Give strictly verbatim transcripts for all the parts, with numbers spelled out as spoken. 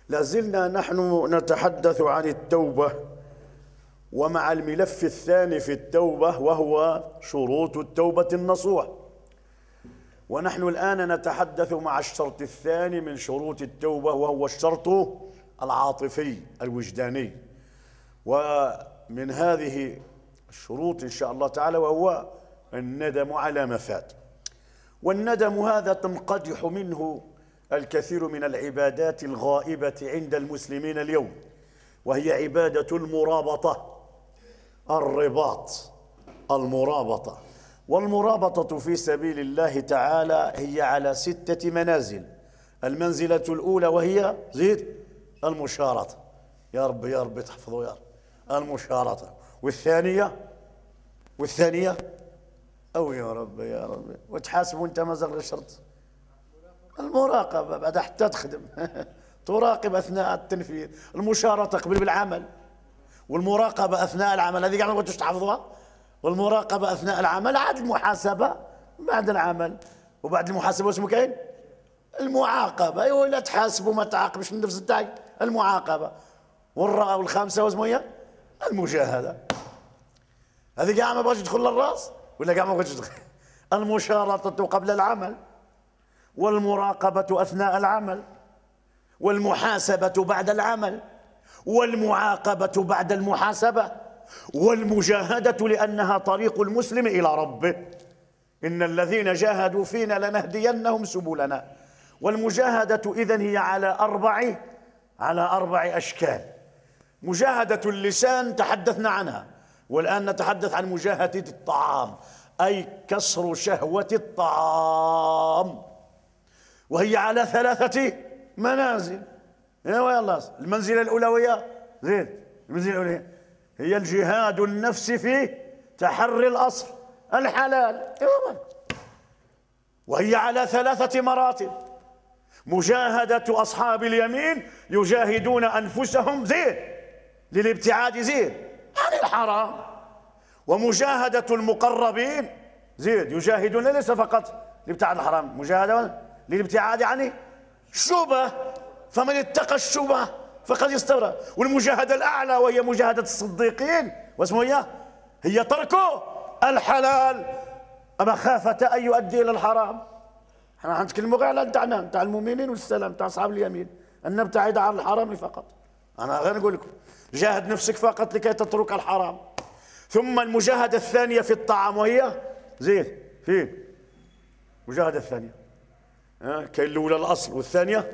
لازلنا نحن نتحدث عن التوبة، ومع الملف الثاني في التوبة وهو شروط التوبة النصوح. ونحن الآن نتحدث مع الشرط الثاني من شروط التوبة وهو الشرط العاطفي الوجداني. ومن هذه الشروط إن شاء الله تعالى وهو الندم على ما فات. والندم هذا تنقدح منه الكثير من العبادات الغائبة عند المسلمين اليوم، وهي عبادة المرابطة، الرباط، المرابطة. والمرابطة في سبيل الله تعالى هي على ستة منازل. المنزلة الأولى وهي زيد المشارطة، يا رب يا رب تحفظوا يا رب، المشارطة. والثانية والثانية أو يا رب يا رب وتحاسبوا أنت مازال غير شرط المراقبة بعد حتى تخدم تراقب أثناء التنفيذ. المشارطة قبل بالعمل، والمراقبة أثناء العمل، هذه ما كنتوش تحفظوها. والمراقبة أثناء العمل، عاد المحاسبة بعد العمل. وبعد المحاسبة اسمه كاين المعاقبة. أيوة لا تحاسبوا ما تعاقبش النفس تاعك، المعاقبة. والخامسة واسمه هي المجاهدة. هذه كاع ما بغاش يدخل للراس ولا كاع ما بغاش يدخل. المشارطة قبل العمل، والمراقبة أثناء العمل، والمحاسبة بعد العمل، والمعاقبة بعد المحاسبة، والمجاهدة لأنها طريق المسلم إلى ربه. إن الذين جاهدوا فينا لنهدينهم سبلنا. والمجاهدة إذن هي على أربع على أربع أشكال. مجاهدة اللسان تحدثنا عنها، والآن نتحدث عن مجاهدة الطعام، أي كسر شهوة الطعام، وهي على ثلاثة منازل. ايوا يلا، المنزلة الأولى وهي زين المنزلة الأولى هي الجهاد النفسي في تحري الأصل الحلال، وهي على ثلاثة مراتب. مجاهدة أصحاب اليمين يجاهدون أنفسهم زين للابتعاد زين عن الحرام. ومجاهدة المقربين زين يجاهدون ليس فقط لابتعاد الحرام، مجاهدة للابتعاد عن الشبهة، فمن اتقى الشبهة فقد استبرأ. والمجاهدة الأعلى وهي مجاهدة الصديقين، واسمه هي هي ترك الحلال مخافة أن يؤدي إلى الحرام. احنا نتكلموا غير على نتاعنا نتاع المؤمنين والسلام نتاع أصحاب اليمين، أن نبتعد عن الحرام فقط. أنا غير نقول لكم جاهد نفسك فقط لكي تترك الحرام. ثم المجاهدة الثانية في الطعام وهي زين فين المجاهدة الثانية ها كاين الأولى الأصل، والثانية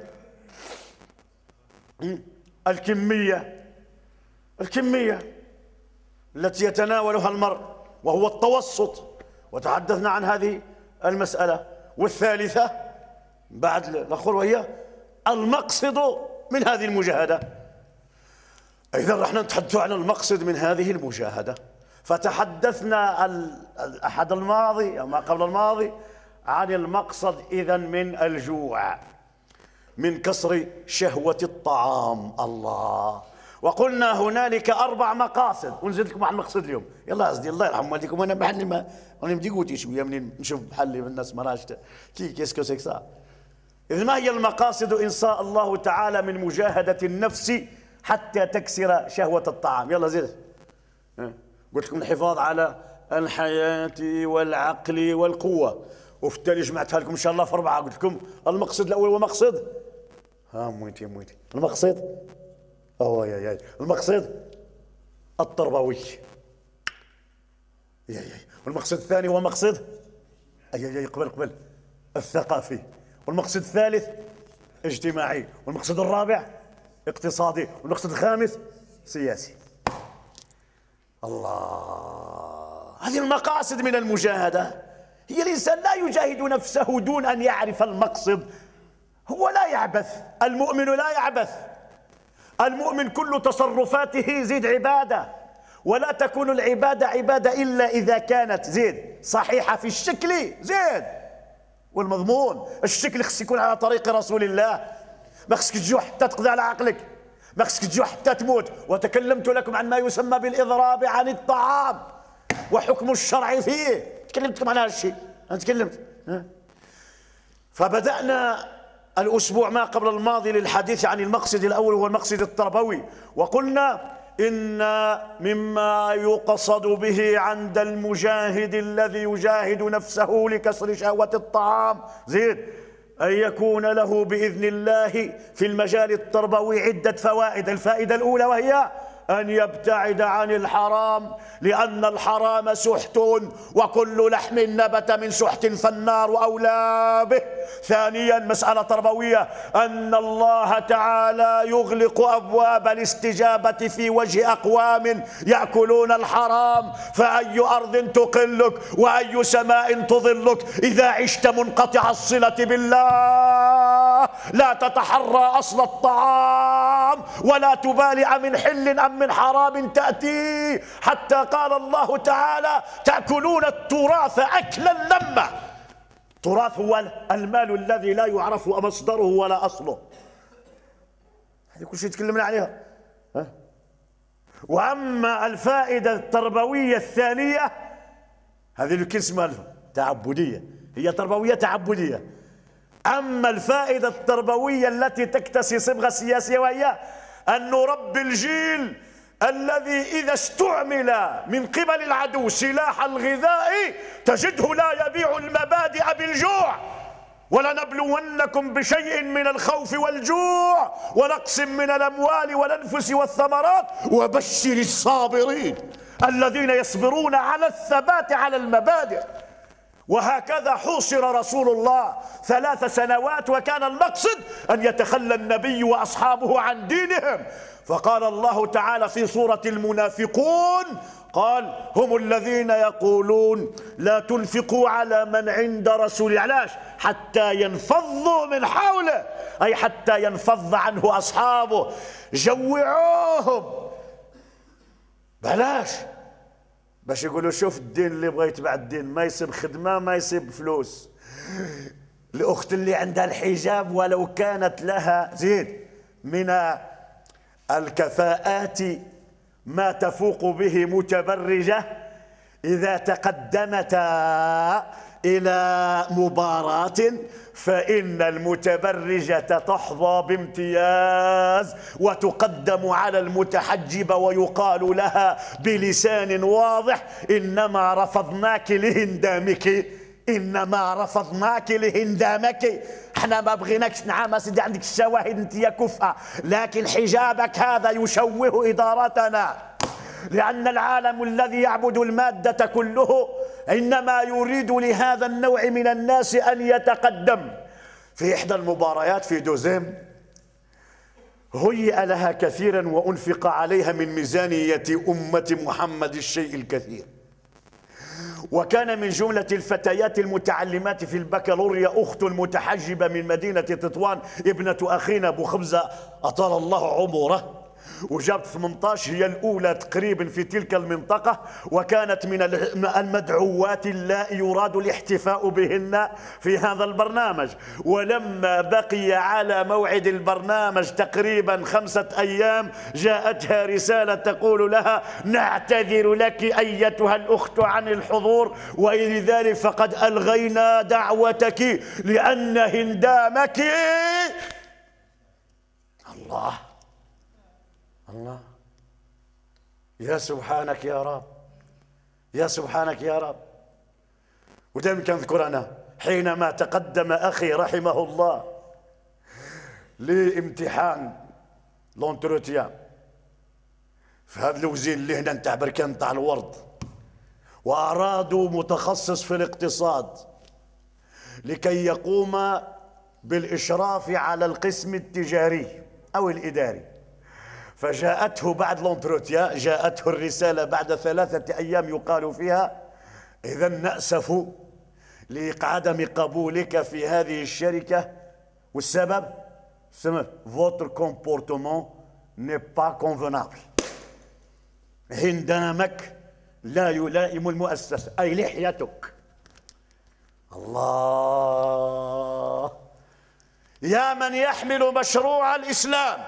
الكمية الكمية التي يتناولها المرء وهو التوسط، وتحدثنا عن هذه المسألة. والثالثة بعد الأخر وهي المقصد من هذه المجاهدة. إذا رح نتحدث عن المقصد من هذه المجاهدة. فتحدثنا الأحد الماضي أو ما قبل الماضي عن المقصد إذن من الجوع، من كسر شهوة الطعام. الله، وقلنا هنالك أربع مقاصد، ونزيد لكم على المقصد اليوم. يلا أصدي الله يرحم والديكم، أنا بحالي ما أنا بدي قوتي شوية منين نشوف بحالي الناس ما راش كي كيسكو سيكسا. إذ ما هي المقاصد إن شاء الله تعالى من مجاهدة النفس حتى تكسر شهوة الطعام؟ يلا زيد. قلت لكم الحفاظ على الحياة والعقل والقوة، وفي التالي جمعتها لكم إن شاء الله في أربعة. قلت لكم المقصد الأول ومقصد ها مويتي مويتي المقصد أوه يا يا المقصد التربوي يا يا والمقصد الثاني هو مقصد أي يا قبل قبل الثقافي، والمقصد الثالث اجتماعي، والمقصد الرابع اقتصادي، والمقصد الخامس سياسي. الله، هذه المقاصد من المجاهدة. هي الإنسان لا يجاهد نفسه دون أن يعرف المقصد. هو لا يعبث، المؤمن لا يعبث. المؤمن كل تصرفاته زيد عبادة، ولا تكون العبادة عبادة إلا إذا كانت زيد صحيحة في الشكل زيد والمضمون. الشكل خص يكون على طريق رسول الله، ما خصك تجوع حتى تقضي على عقلك، ما خصك تجوع حتى تموت. وتكلمت لكم عن ما يسمى بالإضراب عن الطعام وحكم الشرع فيه، تكلمت لكم عن هذا الشيء، أنا تكلمت. فبدأنا الأسبوع ما قبل الماضي للحديث عن المقصد الأول هو المقصد التربوي، وقلنا إن مما يقصد به عند المجاهد الذي يجاهد نفسه لكسر شهوة الطعام زيد أن يكون له بإذن الله في المجال التربوي عدة فوائد. الفائدة الأولى وهي أن يبتعد عن الحرام، لأن الحرام سحت، وكل لحم نبت من سحت فالنار أولى به. ثانيا مسألة تربوية، أن الله تعالى يغلق أبواب الاستجابة في وجه أقوام يأكلون الحرام، فأي أرض تقلك وأي سماء تظلك إذا عشت منقطع الصلة بالله، لا تتحرى أصل الطعام ولا تبالي من حل أم من حرام تأتي، حتى قال الله تعالى تأكلون التراث أكلا لما. التراث هو المال الذي لا يعرف مصدره ولا أصله، هذه كل شيء تكلمنا عليها. ها؟ وأما الفائدة التربوية الثانية هذه اللي اسمها تعبدية، هي تربوية تعبدية. أما الفائدة التربوية التي تكتسي صبغة سياسية وهي أن نربي الجيل الذي إذا استعمل من قبل العدو سلاح الغذاء تجده لا يبيع المبادئ بالجوع. ولنبلونكم بشيء من الخوف والجوع ونقص من الأموال والأنفس والثمرات وبشر الصابرين الذين يصبرون على الثبات على المبادئ. وهكذا حوصر رسول الله ثلاث سنوات، وكان المقصد أن يتخلى النبي وأصحابه عن دينهم. فقال الله تعالى في سورة المنافقون قال هم الذين يقولون لا تنفقوا على من عند رسول، علاش؟ حتى ينفضوا من حوله، أي حتى ينفض عنه أصحابه. جوعوهم بلاش باش يقولوا شوف الدين اللي بغى يتبع الدين ما يسيب خدمة ما يسيب فلوس. الأخت اللي عندها الحجاب ولو كانت لها زيد من الكفاءات ما تفوق به متبرجة، إذا تقدمتا إلى مباراة فإن المتبرجة تحظى بامتياز وتقدم على المتحجبة ويقال لها بلسان واضح إنما رفضناك لهندامك، إنما رفضناك لهندامك، احنا ما بغيناكش. نعم سيدي عندك الشواهد انت يا كفء، لكن حجابك هذا يشوه إدارتنا، لأن العالم الذي يعبد المادة كله إنما يريد لهذا النوع من الناس أن يتقدم. في إحدى المباريات في دوزيم هيئ لها كثيرا وأنفق عليها من ميزانية أمة محمد الشيء الكثير، وكان من جملة الفتيات المتعلمات في البكالوريا أخت المتحجبة من مدينة تطوان ابنة أخينا أبو خبزة أطال الله عمره، وجابت ثمانية عشر، هي الأولى تقريبا في تلك المنطقة، وكانت من المدعوات اللائي يراد الاحتفاء بهن في هذا البرنامج. ولما بقي على موعد البرنامج تقريبا خمسة أيام جاءتها رسالة تقول لها نعتذر لك أيتها الأخت عن الحضور، ولذلك فقد ألغينا دعوتك لأن هندامك. الله الله، يا سبحانك يا رب، يا سبحانك يا رب. ودائما كنذكر أنا حينما تقدم أخي رحمه الله لامتحان لونتروتيان في هذا الوزين اللي هنا نتاع بركان تاع الورد، وأرادوا متخصص في الاقتصاد لكي يقوم بالإشراف على القسم التجاري أو الإداري. فجاءته بعد لونتروتيا جاءته الرسالة بعد ثلاثة أيام يقال فيها إذا نأسف لعدم قبولك في هذه الشركة، والسبب سمع votre comportement n'est pas convenable، هندامك لا يلائم المؤسسة، أي لحيتك. الله، يا من يحمل مشروع الإسلام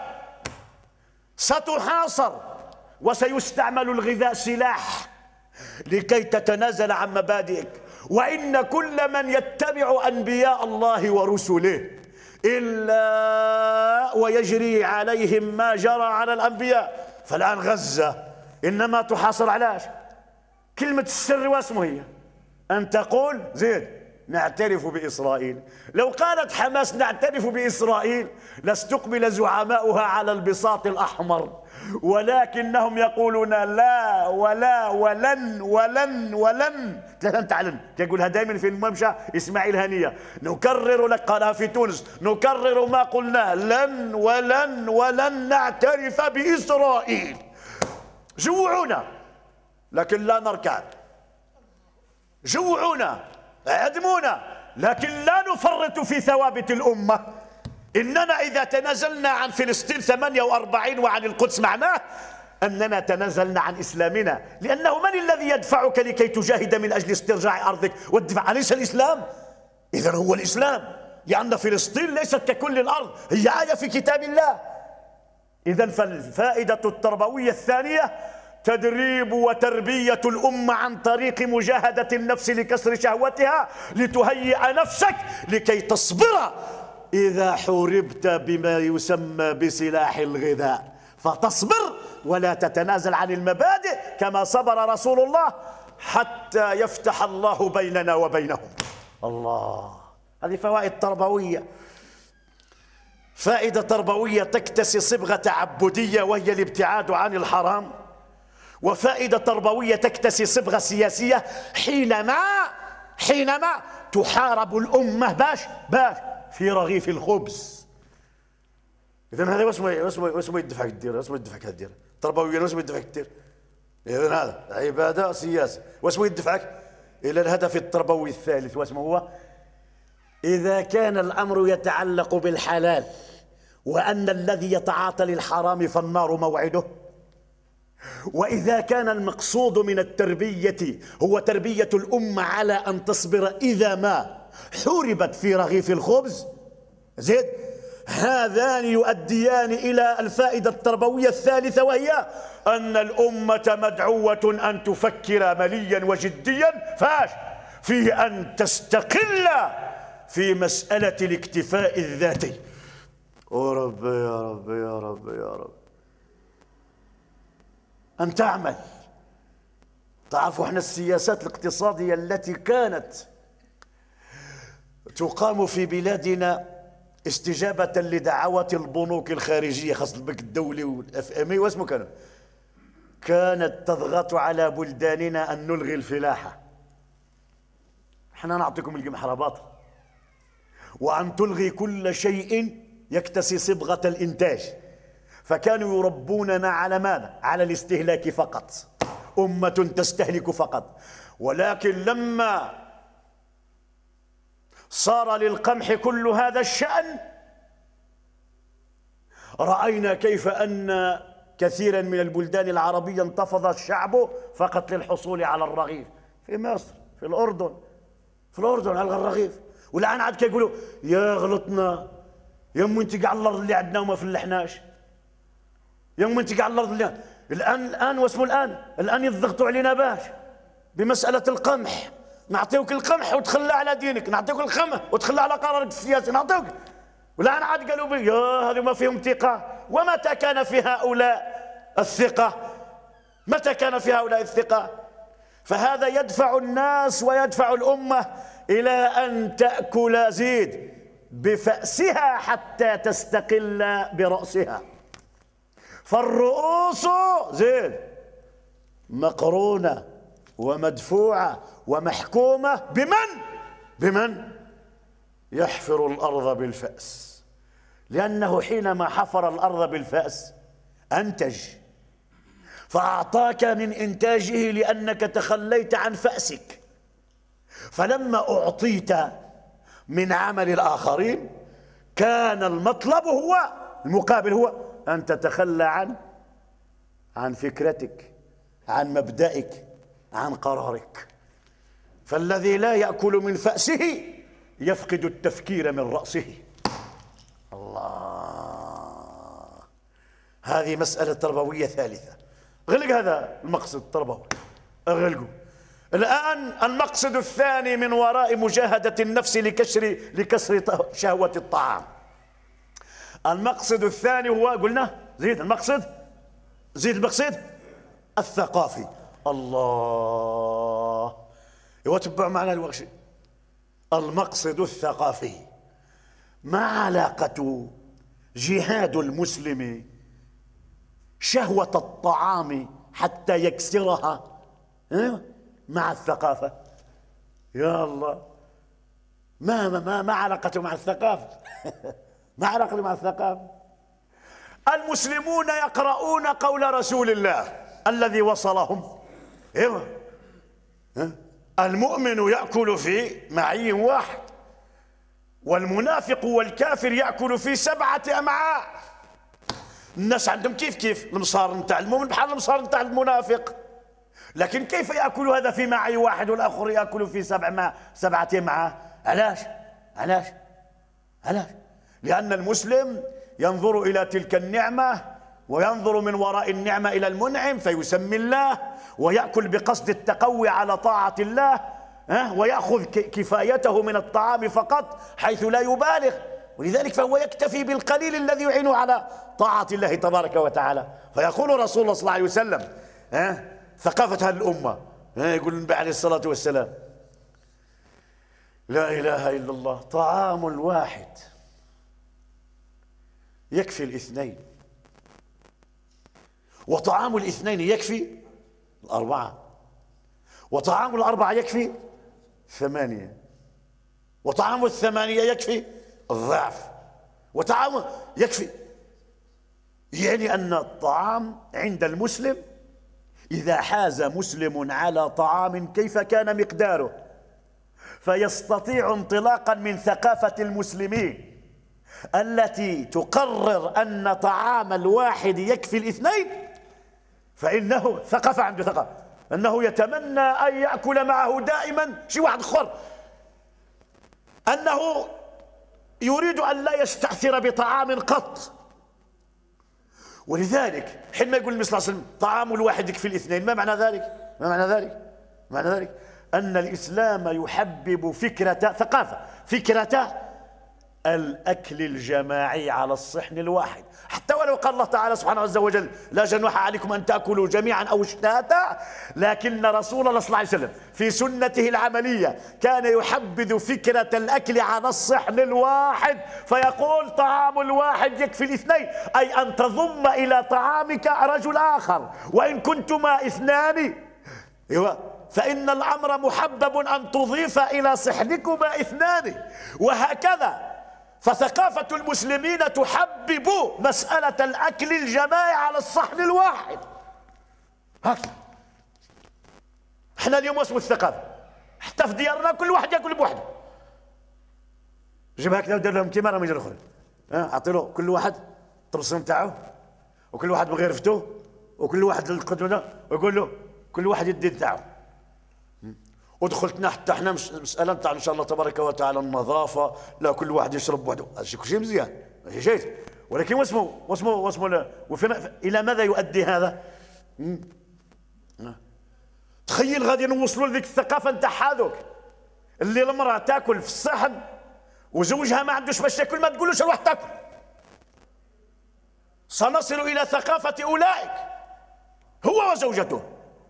ستحاصر وسيستعمل الغذاء سلاح لكي تتنازل عن مبادئك. وإن كل من يتبع أنبياء الله ورسله إلا ويجري عليهم ما جرى على الأنبياء. فالآن غزة إنما تحاصر علاش؟ كلمة السر واسمه هي أن تقول زيد نعترف بإسرائيل. لو قالت حماس نعترف بإسرائيل لاستقبل زعماؤها على البساط الأحمر، ولكنهم يقولون لا ولا ولن ولن ولن ثلاثة تعلن. يقولها دائما في الممشى إسماعيل هنية، نكرر لك، قالها في تونس، نكرر ما قلنا لن ولن ولن نعترف بإسرائيل. جوعونا لكن لا نركع، جوعونا عدمونا لكن لا نفرط في ثوابت الأمة. إننا إذا تنازلنا عن فلسطين ثمانية وأربعين وعن القدس معناه أننا تنازلنا عن إسلامنا، لأنه من الذي يدفعك لكي تجاهد من أجل استرجاع أرضك والدفاع؟ أليس الإسلام؟ إذن هو الإسلام، لأن فلسطين ليست ككل الأرض، هي آية في كتاب الله. إذن فالفائدة التربوية الثانية تدريب وتربية الأمة عن طريق مجاهدة النفس لكسر شهوتها، لتهيئ نفسك لكي تصبر إذا حوربت بما يسمى بسلاح الغذاء، فتصبر ولا تتنازل عن المبادئ كما صبر رسول الله حتى يفتح الله بيننا وبينهم. الله، هذه فوائد تربوية. فائدة تربوية تكتسي صبغة عبودية وهي الابتعاد عن الحرام، وفائدة تربوية تكتسي صبغة سياسية حينما حينما تحارب الأمة باش باش في رغيف الخبز. إذن هذا واسمه واسمه واسمه يدفعك الدير، واسمه يدفعك هالدير تربويا، واسمه يدفعك الدير. إذن هذا عبادة سياسة، واسمه يدفعك إلى الهدف التربوي الثالث، واسمه هو إذا كان الأمر يتعلق بالحلال وأن الذي يتعاطى للحرام فالنار موعده، وإذا كان المقصود من التربية هو تربية الأمة على أن تصبر إذا ما حوربت في رغيف الخبز، زيد هذان يؤديان إلى الفائدة التربوية الثالثة، وهي أن الأمة مدعوة أن تفكر مليا وجديا فاش في أن تستقل في مسألة الاكتفاء الذاتي. يا رب يا رب يا رب يا رب أن تعمل. تعرفوا احنا السياسات الاقتصادية التي كانت تقام في بلادنا استجابة لدعوات البنوك الخارجية، خاصة البنك الدولي والاف ام اي واسمه كانوا، كانت تضغط على بلداننا أن نلغي الفلاحة. احنا نعطيكم القمح باطل، وأن تلغي كل شيء يكتسي صبغة الإنتاج. فكانوا يربوننا على ماذا؟ على الاستهلاك فقط، أمة تستهلك فقط. ولكن لما صار للقمح كل هذا الشأن، رأينا كيف أن كثيرا من البلدان العربية انتفض الشعب فقط للحصول على الرغيف. في مصر، في الأردن، في الأردن على الرغيف. والآن عاد كيقولوا يا غلطنا يا أمي انت على الأرض اللي عندنا وما فلحناش، يا أمي انت على الأرض اللي الآن الآن واسمه الآن الآن يضغطوا علينا باش بمسألة القمح. نعطيوك القمح وتخلى على دينك، نعطيوك القمح وتخلى على قرارك السياسي، نعطيوك. والآن عاد قالوا بي يا هذو ما فيهم ثقة. ومتى كان في هؤلاء الثقة؟ متى كان في هؤلاء الثقة؟ فهذا يدفع الناس ويدفع الأمة إلى أن تأكل زيد بفأسها حتى تستقل برأسها. فالرؤوس زيد مقرونة ومدفوعة ومحكومة بمن؟ بمن؟ يحفر الأرض بالفأس، لأنه حينما حفر الأرض بالفأس أنتج، فأعطاك من إنتاجه لأنك تخليت عن فأسك. فلما أعطيت من عمل الآخرين كان المطلب هو المقابل هو أن تتخلى عن عن فكرتك، عن مبدئك، عن قرارك. فالذي لا يأكل من فأسه يفقد التفكير من رأسه. الله، هذه مسألة تربوية ثالثة. غلق هذا المقصد التربوي، أغلقه. الآن المقصد الثاني من وراء مجاهدة النفس لكسر لكسر شهوة الطعام، المقصد الثاني هو قلنا زيد المقصد زيد المقصد الثقافي. الله يتبع معنا الوغش. المقصد الثقافي. ما علاقة جهاد المسلم شهوة الطعام حتى يكسرها مع الثقافة؟ يا الله، ما ما ما علاقته مع الثقافة؟ ما علاقته مع الثقافة؟ المسلمون يقرؤون قول رسول الله الذي وصلهم. ايوه، المؤمن يأكل في معي واحد، والمنافق والكافر يأكل في سبعة أمعاء. الناس عندهم كيف كيف المصار نتاع المؤمن بحال المصار نتاع المنافق، لكن كيف يأكل هذا في معي واحد والآخر يأكل في سبع مع سبعة أمعاء؟ علاش؟ علاش؟ علاش؟ لأن المسلم ينظر إلى تلك النعمة وينظر من وراء النعمة إلى المنعم فيسمي الله، ويأكل بقصد التقوي على طاعة الله، ويأخذ كفايته من الطعام فقط حيث لا يبالغ، ولذلك فهو يكتفي بالقليل الذي يعينه على طاعة الله تبارك وتعالى. فيقول رسول الله صلى الله عليه وسلم ثقافة هذه الأمة، يقول النبي عليه الصلاة والسلام لا إله إلا الله، طعام الواحد يكفي الاثنين، وطعام الاثنين يكفي الأربعة، وطعام الأربعة يكفي ثمانية، وطعام الثمانية يكفي الضعف، وطعام يكفي. يعني أن الطعام عند المسلم إذا حاز مسلم على طعام كيف كان مقداره فيستطيع انطلاقا من ثقافة المسلمين التي تقرر أن طعام الواحد يكفي الاثنين، فإنه ثقافة عنده ثقافة أنه يتمنى أن يأكل معه دائما شي واحد آخر، أنه يريد أن لا يستأثر بطعام قط. ولذلك حينما يقول النبي صلى الله عليه وسلم طعام الواحد يكفي الاثنين، ما معنى ذلك؟ ما معنى ذلك؟ معنى ذلك أن الإسلام يحبب فكرة ثقافة فكرة الأكل الجماعي على الصحن الواحد، حتى ولو قال الله تعالى سبحانه عز وجل لا جناح عليكم أن تأكلوا جميعا أو اشتاتا، لكن رسول الله صلى الله عليه وسلم في سنته العملية كان يحبذ فكرة الأكل على الصحن الواحد، فيقول طعام الواحد يكفي الاثنين، أي أن تضم إلى طعامك رجل آخر، وإن كنتما اثنان فإن الأمر محبب أن تضيف إلى صحنكما اثنان، وهكذا. فثقافة المسلمين تحبب مسألة الأكل الجماعي على الصحن الواحد. هكذا احنا اليوم اسمه الثقافة، حتى في ديارنا كل واحد ياكل بوحده. جيب هكذا ودير لهم كيما راهم يجروا الاخرين، اعطي له كل واحد الطبسون تاعو، وكل واحد بغيرفته، وكل واحد القدوة، ويقول له كل واحد يدي تاعو. ودخلتنا حتى احنا مسألة نتاع ان شاء الله تبارك وتعالى النظافة، لا كل واحد يشرب وحده، هذا كل شيء مزيان ماشي شيء، ولكن واسمه واسمه واسمه وفين الى ماذا يؤدي هذا؟ تخيل غادي نوصلوا لذيك الثقافة نتاع هذوك اللي المرأة تاكل في الصحن وزوجها ما عندوش باش تاكل، ما تقولوش روح تاكل. سنصل الى ثقافة اولئك، هو وزوجته،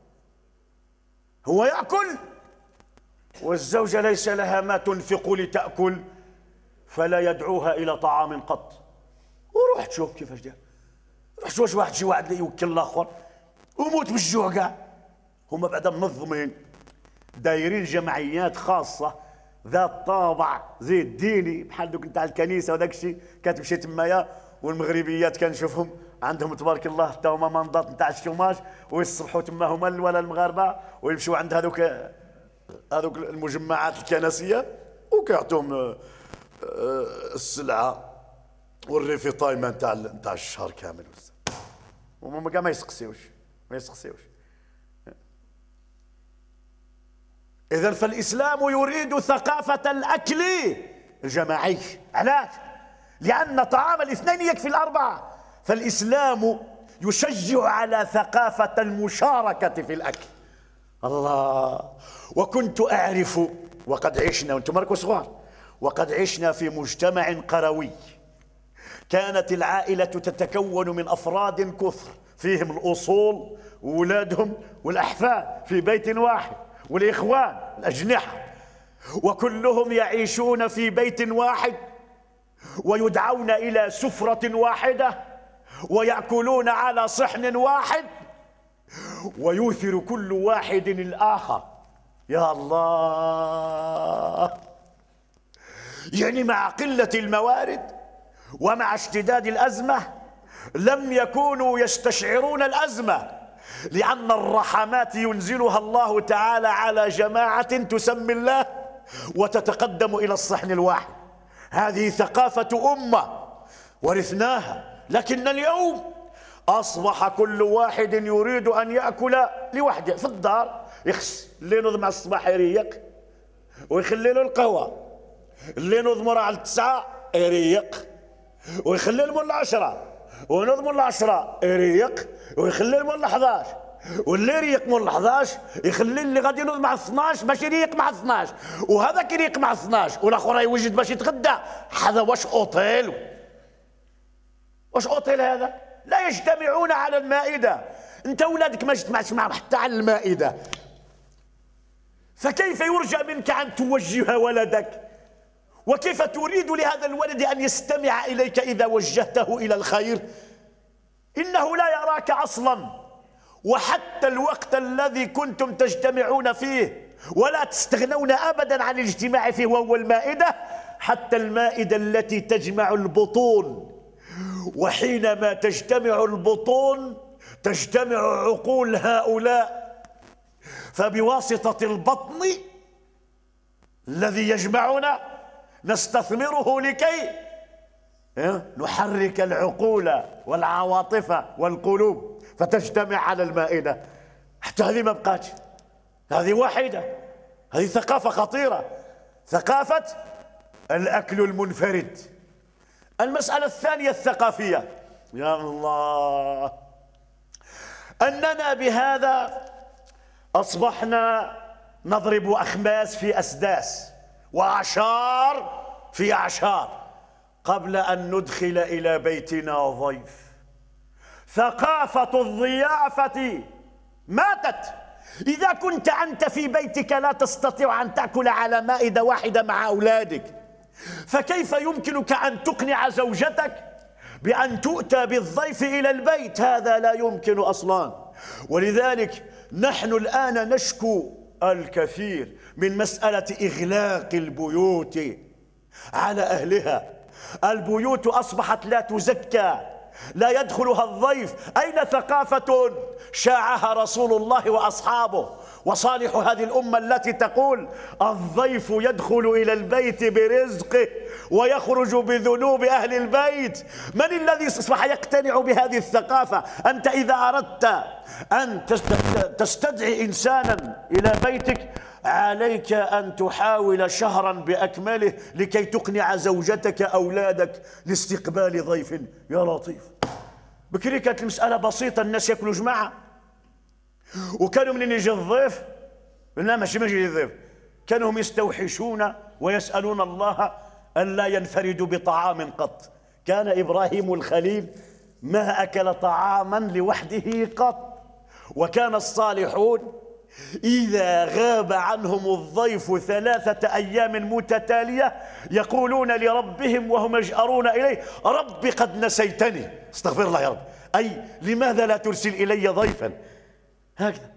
هو يأكل والزوجة ليس لها ما تنفق لتأكل، فلا يدعوها إلى طعام قط. وروح تشوف كيفاش داير، روح شوف واحد شي واحد يوكل الآخر وموت بالجوع كاع. هما بعدا منظمين دايرين جمعيات خاصة ذات طابع زي الديني بحال دوك نتاع الكنيسة وداك الشيء، كتمشي تمايا والمغربيات كنشوفهم عندهم تبارك الله حتى هما منضات نتاع الشوماج، ويصبحوا تما هما ولا المغاربة ويمشوا عند هذوك هذوك المجمعات الكنسية وكيعطوهم السلعة والريفي طايمة نتاع نتاع الشهر كامل، وهما كاع ما يسقسيوش ما يسقسيوش. إذن فالإسلام يريد ثقافة الأكل الجماعي. علاش؟ لأن طعام الاثنين يكفي الأربعة، فالإسلام يشجع على ثقافة المشاركة في الأكل. الله، وكنت أعرف وقد عشنا وأنتم راكم صغار، وقد عشنا في مجتمع قروي كانت العائلة تتكون من أفراد كثر، فيهم الأصول وولادهم والأحفاد في بيت واحد، والإخوان الأجنحة، وكلهم يعيشون في بيت واحد، ويدعون إلى سفرة واحدة، ويأكلون على صحن واحد، ويؤثر كل واحد الآخر. يا الله، يعني مع قلة الموارد ومع اشتداد الأزمة لم يكونوا يستشعرون الأزمة، لأن الرحمات ينزلها الله تعالى على جماعة تسمي الله وتتقدم إلى الصحن الواحد. هذه ثقافة أمة ورثناها، لكن اليوم أصبح كل واحد يريد أن يأكل لوحده في الدار. يخص اللي نوض مع الصباح يريق ويخلي له القهوة، اللي نوض على التسعة يريق ويخلي له من العشرة، ونوض من العشرة يريق ويخلي له من الحضاش، واللي يريق من الحضاش يخلي اللي غادي ينوض مع اثناش باش يريق مع اثناش، وهذاك يريق مع اثناش، والاخر يوجد باش يتغدى. هذا واش اوتيل؟ واش اوتيل هذا؟ لا يجتمعون على المائدة. انت ولادك ما اجتمعتش معهم حتى على المائدة، فكيف يرجى منك ان توجه ولدك؟ وكيف تريد لهذا الولد ان يستمع اليك اذا وجهته الى الخير؟ انه لا يراك اصلا. وحتى الوقت الذي كنتم تجتمعون فيه ولا تستغنون ابدا عن الاجتماع فيه وهو المائدة، حتى المائدة التي تجمع البطون، وحينما تجتمع البطون تجتمع عقول هؤلاء، فبواسطة البطن الذي يجمعنا نستثمره لكي نحرك العقول والعواطف والقلوب فتجتمع على المائدة. حتى هذه ما بقاتش، هذه واحدة. هذه ثقافة خطيرة، ثقافة الأكل المنفرد. المسألة الثانية الثقافية، يا الله، أننا بهذا أصبحنا نضرب أخماس في أسداس وأعشار في أعشار قبل أن ندخل إلى بيتنا ضيف. ثقافة الضيافة ماتت. إذا كنت أنت في بيتك لا تستطيع أن تأكل على مائدة واحدة مع أولادك، فكيف يمكنك أن تقنع زوجتك بأن تؤتى بالضيف إلى البيت؟ هذا لا يمكن أصلا. ولذلك نحن الآن نشكو الكثير من مسألة إغلاق البيوت على أهلها. البيوت أصبحت لا تزكى، لا يدخلها الضيف. أين ثقافة شاعها رسول الله وأصحابه وصالح هذه الأمة التي تقول الضيف يدخل إلى البيت برزقه ويخرج بذنوب أهل البيت؟ من الذي أصبح يقتنع بهذه الثقافة؟ أنت إذا أردت أن تستدعي إنسانا إلى بيتك عليك أن تحاول شهرا بأكمله لكي تقنع زوجتك أولادك لاستقبال ضيف. يا لطيف، بكري كانت المسألة بسيطة، الناس يأكلوا جماعة، وكانوا منين يجي الضيف، لا ماشي ما يجي الضيف، كانوا هم يستوحشون ويسألون الله ألا ينفردوا بطعام قط. كان إبراهيم الخليل ما أكل طعاما لوحده قط. وكان الصالحون إذا غاب عنهم الضيف ثلاثة أيام متتالية يقولون لربهم وهم يجأرون إليه رب قد نسيتني، استغفر الله يا رب، أي لماذا لا ترسل إلي ضيفا؟ هكذا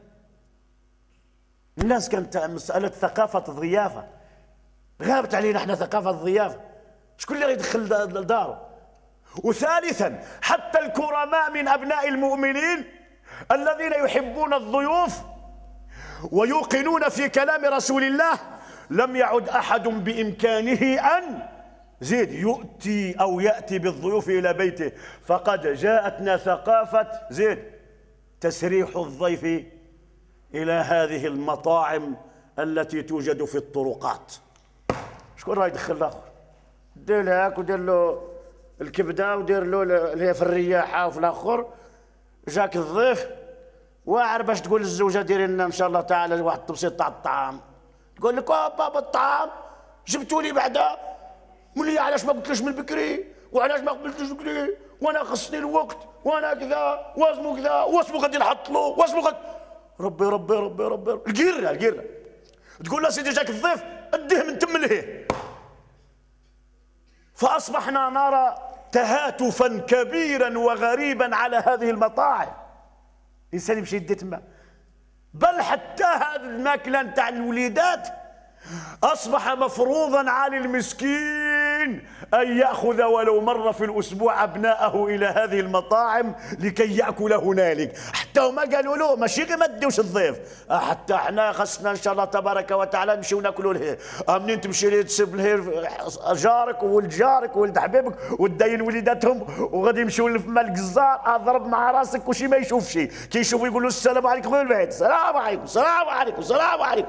الناس كانت مسألة ثقافة الضيافة، غابت علينا احنا ثقافة الضيافة. شكون اللي يدخل داره؟ وثالثا حتى الكرماء من أبناء المؤمنين الذين يحبون الضيوف ويوقنون في كلام رسول الله لم يعد أحد بإمكانه أن زيد يؤتي أو يأتي بالضيوف إلى بيته، فقد جاءتنا ثقافة زيد تسريح الضيف إلى هذه المطاعم التي توجد في الطرقات. شكون راه يدخل الآخر؟ دير له هاك ودير له الكبدة ودير له اللي هي في الرياحة وفي الآخر. جاك الضيف واعر باش تقول للزوجة ديري لنا إن شاء الله تعالى واحد التبسيط تاع الطعام، تقول لك اه بابا الطعام جبتوا لي بعدا، مولي علاش ما قلتليش من بكري؟ وعلاش ما قبلتش بكري، وانا خصني الوقت، وانا كذا، واسمو كذا، واسمو غادي نحط له، واسمو غادي ربي ربي ربي ربي القيره القيره. تقول له سيدي جاك الضيف اديه من تم لهيه. فاصبحنا نرى تهاتفا كبيرا وغريبا على هذه المطاعم. الانسان يمشي يدي تما، بل حتى هذه الماكله نتاع الوليدات أصبح مفروضا على المسكين أن يأخذ ولو مرة في الأسبوع أبناءه إلى هذه المطاعم لكي يأكل هنالك. حتى هما قالوا له ماشي غير ما تديوش الضيف، حتى احنا خصنا إن شاء الله تبارك وتعالى نمشيو ناكلوا لهيه. منين تمشي ليه تسب لهيه جارك وولد جارك وولد حبيبك وداين وليداتهم وغادي يمشيو لفما الجزار اضرب مع راسك وشي ما يشوفش، كي يشوفوا يقولوا السلام عليكم غير البعيد، السلام عليكم السلام عليكم السلام عليكم.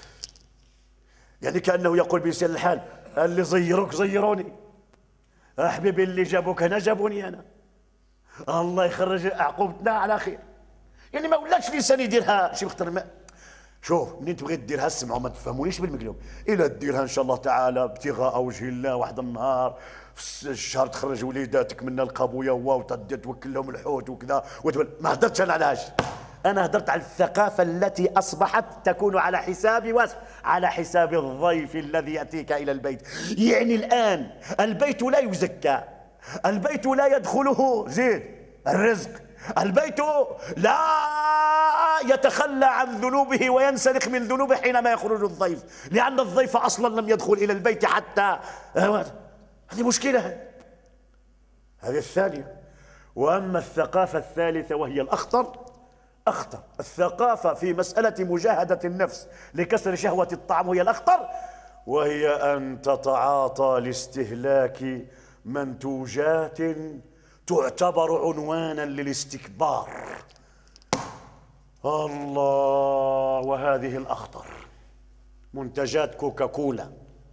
يعني كأنه يقول بلسان الحال اللي زيروك زيروني، أحبابي اللي جابوك هنا جابوني أنا، الله يخرج عقوبتنا على خير. يعني ما ولاتش الإنسان يديرها شي بختار ما. شوف منين تبغي ديرها اسمعوا ما تفهمونيش بالمقلوب، إلا ديرها إن شاء الله تعالى ابتغاء وجه الله واحد النهار في الشهر تخرج وليداتك من القابوية وتدي توكل لهم الحوت وكذا وتقول ما هدرتش أنا على هادشي. أنا هدرت على الثقافة التي أصبحت تكون على حساب واسف على حساب الضيف الذي يأتيك إلى البيت. يعني الآن البيت لا يزكى، البيت لا يدخله زيد الرزق، البيت لا يتخلى عن ذنوبه وينسلخ من ذنوبه حينما يخرج الضيف، لأن الضيف أصلا لم يدخل إلى البيت حتى. هذه مشكلة، هذه الثانية. وأما الثقافة الثالثة وهي الأخطر أخطر، الثقافة في مسألة مجاهدة النفس لكسر شهوة الطعام وهي الأخطر، وهي أن تتعاطى لاستهلاك منتوجات تعتبر عنوانا للاستكبار. الله، وهذه الأخطر منتجات كوكاكولا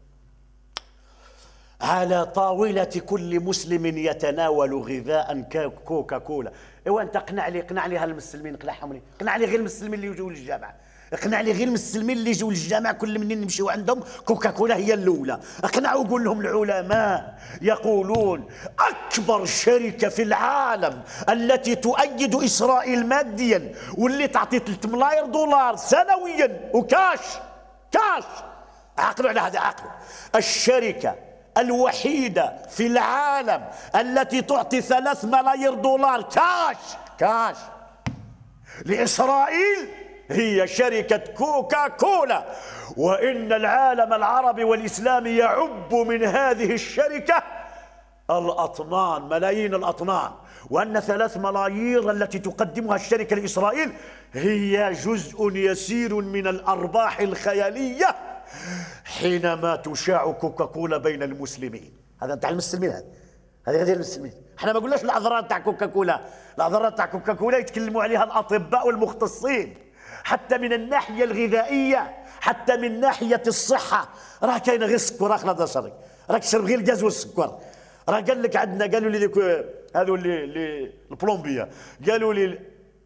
على طاولة كل مسلم يتناول غذاء كوكاكولا. ايوا انت اقنع لي اقنع لي هالمسلمين اقنعهم لي، اقنع لي غير المسلمين اللي يجوا للجامعه، اقنع لي غير المسلمين اللي يجوا للجامعه كل منين نمشيو عندهم كوكاكولا هي الاولى. اقنعوا وقول لهم العلماء يقولون اكبر شركه في العالم التي تؤيد اسرائيل ماديا واللي تعطي ثلاثة ملاير دولار سنويا وكاش كاش، عقلوا على هذا عقلوا، الشركه الوحيدة في العالم التي تعطي ثلاث ملايير دولار كاش كاش لإسرائيل هي شركة كوكا كولا. وإن العالم العربي والإسلامي يعب من هذه الشركة الأطنان، ملايين الأطنان، وأن ثلاث ملايير التي تقدمها الشركة لإسرائيل هي جزء يسير من الأرباح الخيالية حينما تشاع كوكاكولا بين المسلمين. هذا نتاع المسلمين، هذا هذه غير المسلمين. احنا ما قلناش الاضرار تاع كوكاكولا، الاضرار تاع كوكاكولا يتكلموا عليها الاطباء والمختصين، حتى من الناحيه الغذائيه، حتى من ناحيه الصحه. راه كاين غير السكر، اخلط شرك، راك تشرب غير الغاز والسكر. راه قال لك عندنا، قالوا لي ذوك هذو اللي اللي البلومبيه، قالوا لي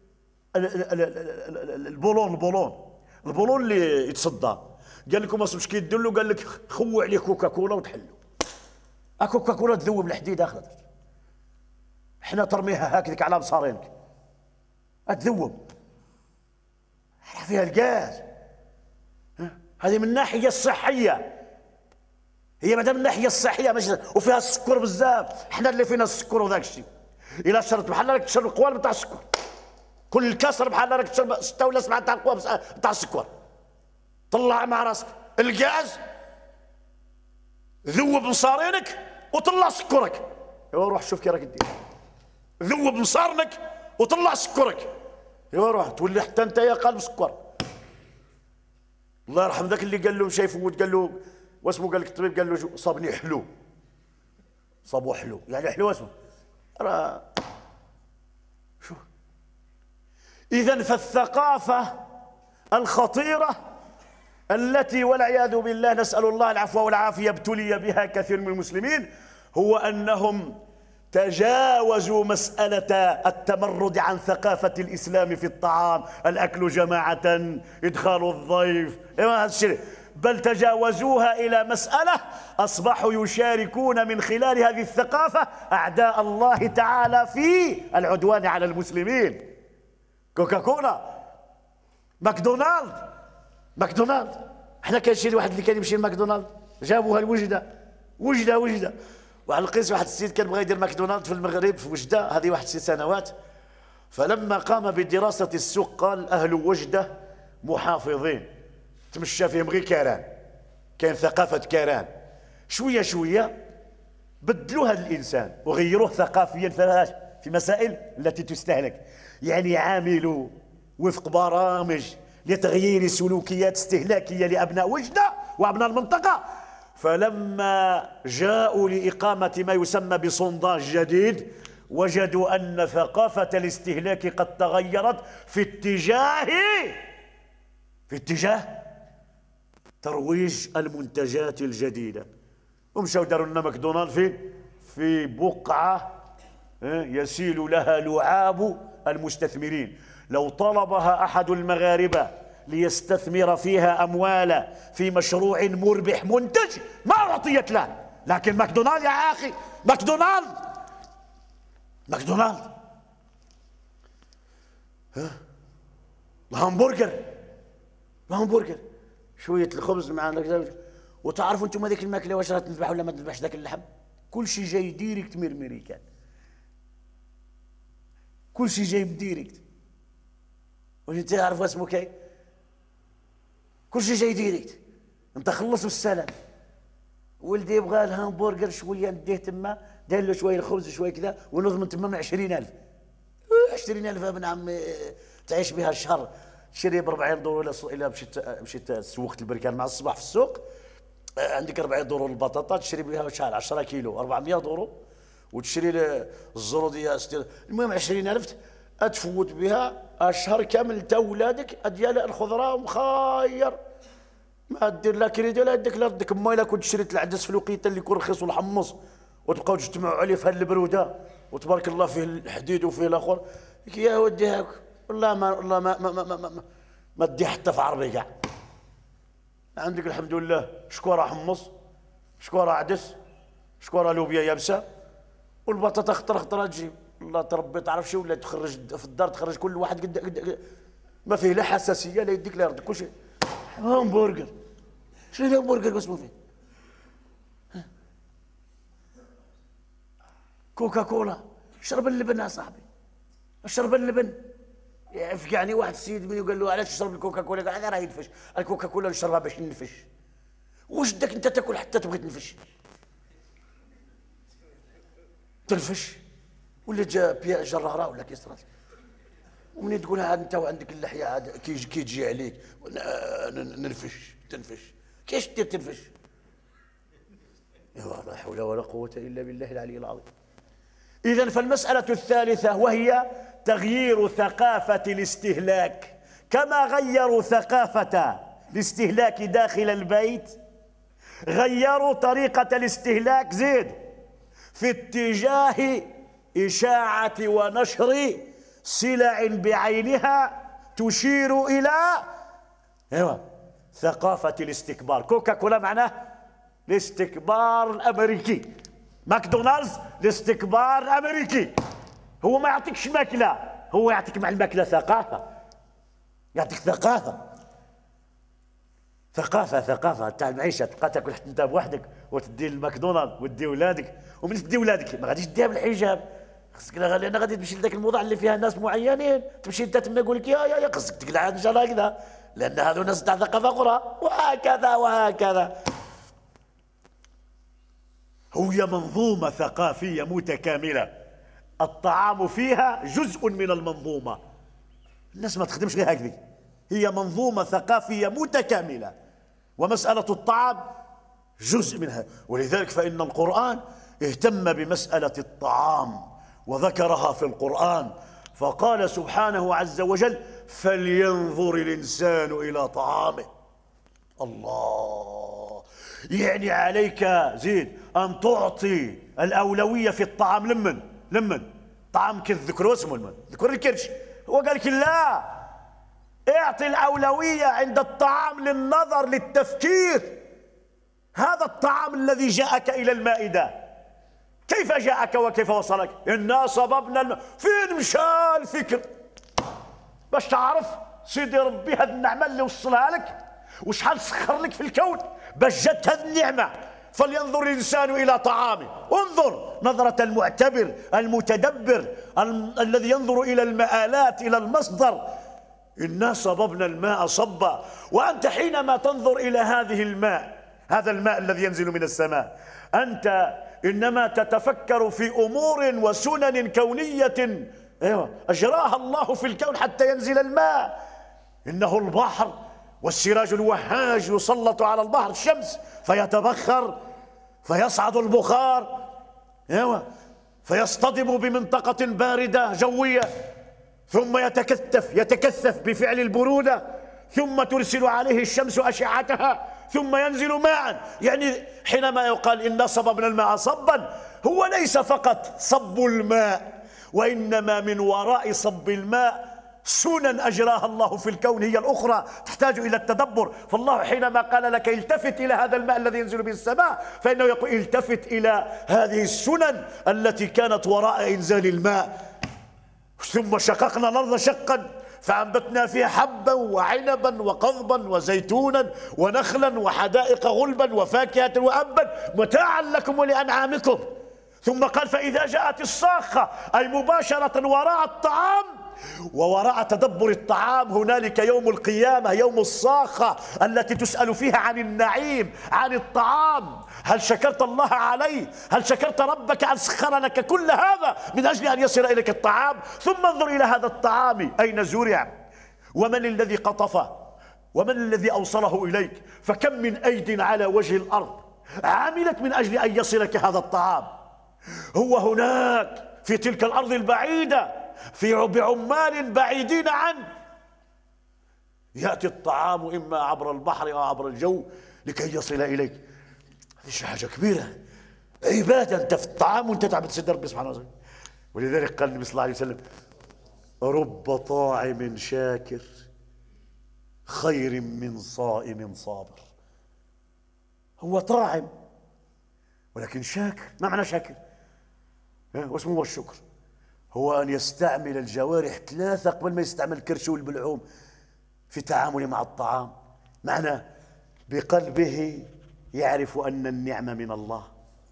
البولون البولون البولون اللي يتصدى، قال لكم اش كيدير له؟ قال لك خووا عليه كوكاكولا وتحلوا. كوكاكولا تذوب الحديد اخر، حنا ترميها هكذاك على بصارينك تذوب، فيها الغاز. هذه من الناحيه الصحيه، هي مادام من الناحيه الصحيه ماشي، وفيها السكر بزاف. حنا اللي فينا السكر وذاك الشيء، الا شربت بحال راك تشرب القوالب تاع السكر، كل كسر بحال راك تشرب ستة ولا سبعة تاع القوالب تاع السكر. طلع مع راسك الغاز، ذوب مصارينك وطلع سكرك. ايوا روح شوف كي راك دير، ذوب مصارنك وطلع سكرك. ايوا روح تولي حتى انت يا قلب سكر. الله يرحم ذاك اللي قال له مشى يفوت، قال له واسمو، قال لك الطبيب قال له صابني حلو، صابو حلو يعني حلو اسمه راه شوف. اذا فالثقافه الخطيره التي والعياذ بالله نسأل الله العفو والعافية ابتلي بها كثير من المسلمين، هو أنهم تجاوزوا مسألة التمرد عن ثقافة الإسلام في الطعام، الأكل جماعة، إدخال الضيف، هذا الشيء، بل تجاوزوها إلى مسألة أصبحوا يشاركون من خلال هذه الثقافة أعداء الله تعالى في العدوان على المسلمين. كوكاكولا، ماكدونالد، ماكدونالد، احنا كان شي واحد اللي كان يمشي لماكدونالد جابوها لوجدة، وجدة وجدة. وعلى القيس واحد السيد كان بغى يدير ماكدونالد في المغرب في وجدة، هذه واحد ست سنوات. فلما قام بدراسة السوق قال أهل وجدة محافظين تمشى فيهم غير كيران، كاين ثقافة كيران. شوية شوية بدلوها للإنسان وغيروه ثقافيا في مسائل التي تستهلك، يعني عاملوا وفق برامج لتغيير سلوكيات استهلاكية لأبناء وجدة وأبناء المنطقة. فلما جاءوا لإقامة ما يسمى بصنداج جديد وجدوا أن ثقافة الاستهلاك قد تغيرت في اتجاه في اتجاه ترويج المنتجات الجديدة. ومشاو داروا لنا ماكدونالد فين؟ في بقعة يسيل لها لعاب المستثمرين. لو طلبها أحد المغاربة ليستثمر فيها أموالا في مشروع مربح منتج ما أعطيت له، لكن ماكدونالد يا أخي، ماكدونالد ماكدونالد ها الهمبرجر، الهمبرجر شوية الخبز مع. وتعرفوا انتم هذيك الماكله واش راه تذبح ولا ما تذبحش ذاك اللحم؟ كل شيء جاي ديريكت من الميريكان، كل شيء جاي ديريكت. واش انت عارف اسمه كاين؟ كل شيء جاي ديريكت، انت خلص والسلام. ولدي يبغى الهامبرجر شويه نديه تما، داير له شويه الخبز شويه كذا ونضمن تما من عشرين ألف. عشرين ألف ابن عمي تعيش بها الشهر، تشري ب أربعين دورو. الا الا مشيت مشيت سوقت البركان مع الصباح في السوق، عندك أربعين دورو البطاطا تشري بها شحال عشرة كيلو أربعمية دورو، وتشري الزروديه ستين. المهم عشرين ألف تفوت بها الشهر كامل تا ولادك ديال الخضره مخير. ما دير لا كريدي ولا يدك لا ردك. ما الا كنت شريت العدس في الوقيته اللي يكون رخيص والحمص وتبقاو تجتمعوا عليه في هالبروده وتبارك الله فيه الحديد وفيه الاخر، يا ودي هاك والله ما والله ما ما ما ما, ما, ما تدي حتى في عربي كاع. عندك الحمد لله شكوره حمص، شكوره عدس، شكوره لوبيا يابسه، والبطاطا خطره خطره تجيب. الله تربي تعرف شو ولا تخرج في الدار تخرج كل واحد قد قد ما فيه لا حساسيه لا يديك لا يردك كل شيء. همبرجر، شنو الهمبرجر اسمه فيه؟ كوكا كولا، شرب اللبن يا صاحبي، اشرب اللبن. يعني واحد السيد مني وقال له علاش تشرب الكوكا كولا؟ قال هذا راه ينفش. الكوكا كولا نشربها باش ننفش. واش بدك انت تاكل حتى تبغي تنفش؟ تنفش ولا جا بيا جراره ولا كيصرات؟ ومنين تقولها عاد انت وعندك اللحيه عاد كي كي تجي عليك ننفش تنفش. كيفاش دير تنفش؟ لا حول ولا قوه الا بالله العلي العظيم. اذا فالمساله الثالثه وهي تغيير ثقافه الاستهلاك. كما غيروا ثقافه الاستهلاك داخل البيت، غيروا طريقه الاستهلاك زيد في اتجاه إشاعة ونشر سلع بعينها تشير إلى ايوه ثقافة الاستكبار. كوكا كولا معناه الاستكبار الأمريكي، ماكدونالدز الاستكبار الأمريكي. هو ما يعطيكش ماكلة، هو يعطيك مع الماكلة ثقافة، يعطيك ثقافة ثقافة ثقافة تاع المعيشة. تبقى تاكل حتى انت بوحدك وتدي للماكدونالد وتدي ولادك، ومن تدي ولادك ما غاديش تديها بالحجاب، خصك لان غادي تمشي لذاك الموضع اللي فيها ناس معينين، تمشي انت تما يقول لك يا يا يا خصك تقلع ان شاء الله هكذا، لان هذو ناس تاع ثقافة أخرى، وهكذا وهكذا. هي منظومة ثقافية متكاملة، الطعام فيها جزء من المنظومة. الناس ما تخدمش غير هكذا، هي منظومة ثقافية متكاملة، ومسألة الطعام جزء منها. ولذلك فإن القرآن اهتم بمسألة الطعام وذكرها في القرآن، فقال سبحانه عز وجل: فلينظر الإنسان إلى طعامه. الله، يعني عليك زيد أن تعطي الأولوية في الطعام. لمن لمن طعام كذ ذكروا اسمه لمن ذكر الكرش. هو قال لك لا، اعطي الأولوية عند الطعام للنظر للتفكير. هذا الطعام الذي جاءك إلى المائدة كيف جاءك وكيف وصلك؟ إنا صببنا الماء. فين مشى الفكر باش تعرف سيدي ربي هذه النعمة اللي وصلها لك وشحال سخر لك في الكون باش جات هذه النعمة؟ فلينظر الإنسان إلى طعامه. انظر نظرة المعتبر المتدبر ال الذي ينظر إلى المآلات إلى المصدر. إنا صببنا الماء صبا. وأنت حينما تنظر إلى هذه الماء، هذا الماء الذي ينزل من السماء، أنت إنما تتفكر في أمور وسنن كونية أجراها الله في الكون حتى ينزل الماء. إنه البحر والسراج الوهاج يسلط على البحر الشمس فيتبخر فيصعد البخار فيصطدم بمنطقة باردة جوية، ثم يتكثف يتكثف بفعل البرودة، ثم ترسل عليه الشمس أشعتها، ثم ينزل ماء. يعني حينما يقال إنا صببنا الماء صبا، هو ليس فقط صب الماء، وإنما من وراء صب الماء سنن أجراها الله في الكون هي الأخرى تحتاج إلى التدبر. فالله حينما قال لك التفت إلى هذا الماء الذي ينزل به السماء، فإنه يقول التفت إلى هذه السنن التي كانت وراء إنزال الماء. ثم شققنا الأرض شقا فأنبتنا فيها حبا وعنبا وقضبا وزيتونا ونخلا وحدائق غلبا وفاكهة وأبا متاعا لكم ولأنعامكم. ثم قال فإذا جاءت الصاخة، أي مباشرة وراء الطعام ووراء تدبر الطعام هنالك يوم القيامة، يوم الصاخة التي تسأل فيها عن النعيم، عن الطعام. هل شكرت الله عليه؟ هل شكرت ربك أن سخر لك كل هذا من أجل أن يصل إليك الطعام؟ ثم انظر إلى هذا الطعام أين زرع، ومن الذي قطفه، ومن الذي أوصله إليك. فكم من أيد على وجه الأرض عملت من أجل أن يصلك هذا الطعام. هو هناك في تلك الأرض البعيدة في بعمال بعيدين عنه يأتي الطعام إما عبر البحر أو عبر الجو لكي يصل إليك. هذه حاجة كبيرة، عبادة. أنت في الطعام وأنت تعبد سيد ربي سبحانه وتعالى. ولذلك قال النبي صلى الله عليه وسلم رب طاعم شاكر خير من صائم صابر. هو طاعم ولكن شاكر. ما معنى شاكر؟ واسمه هو الشكر، هو أن يستعمل الجوارح ثلاثة قبل ما يستعمل الكرش والبلعوم في تعامله مع الطعام. معنى بقلبه يعرف أن النعمة من الله،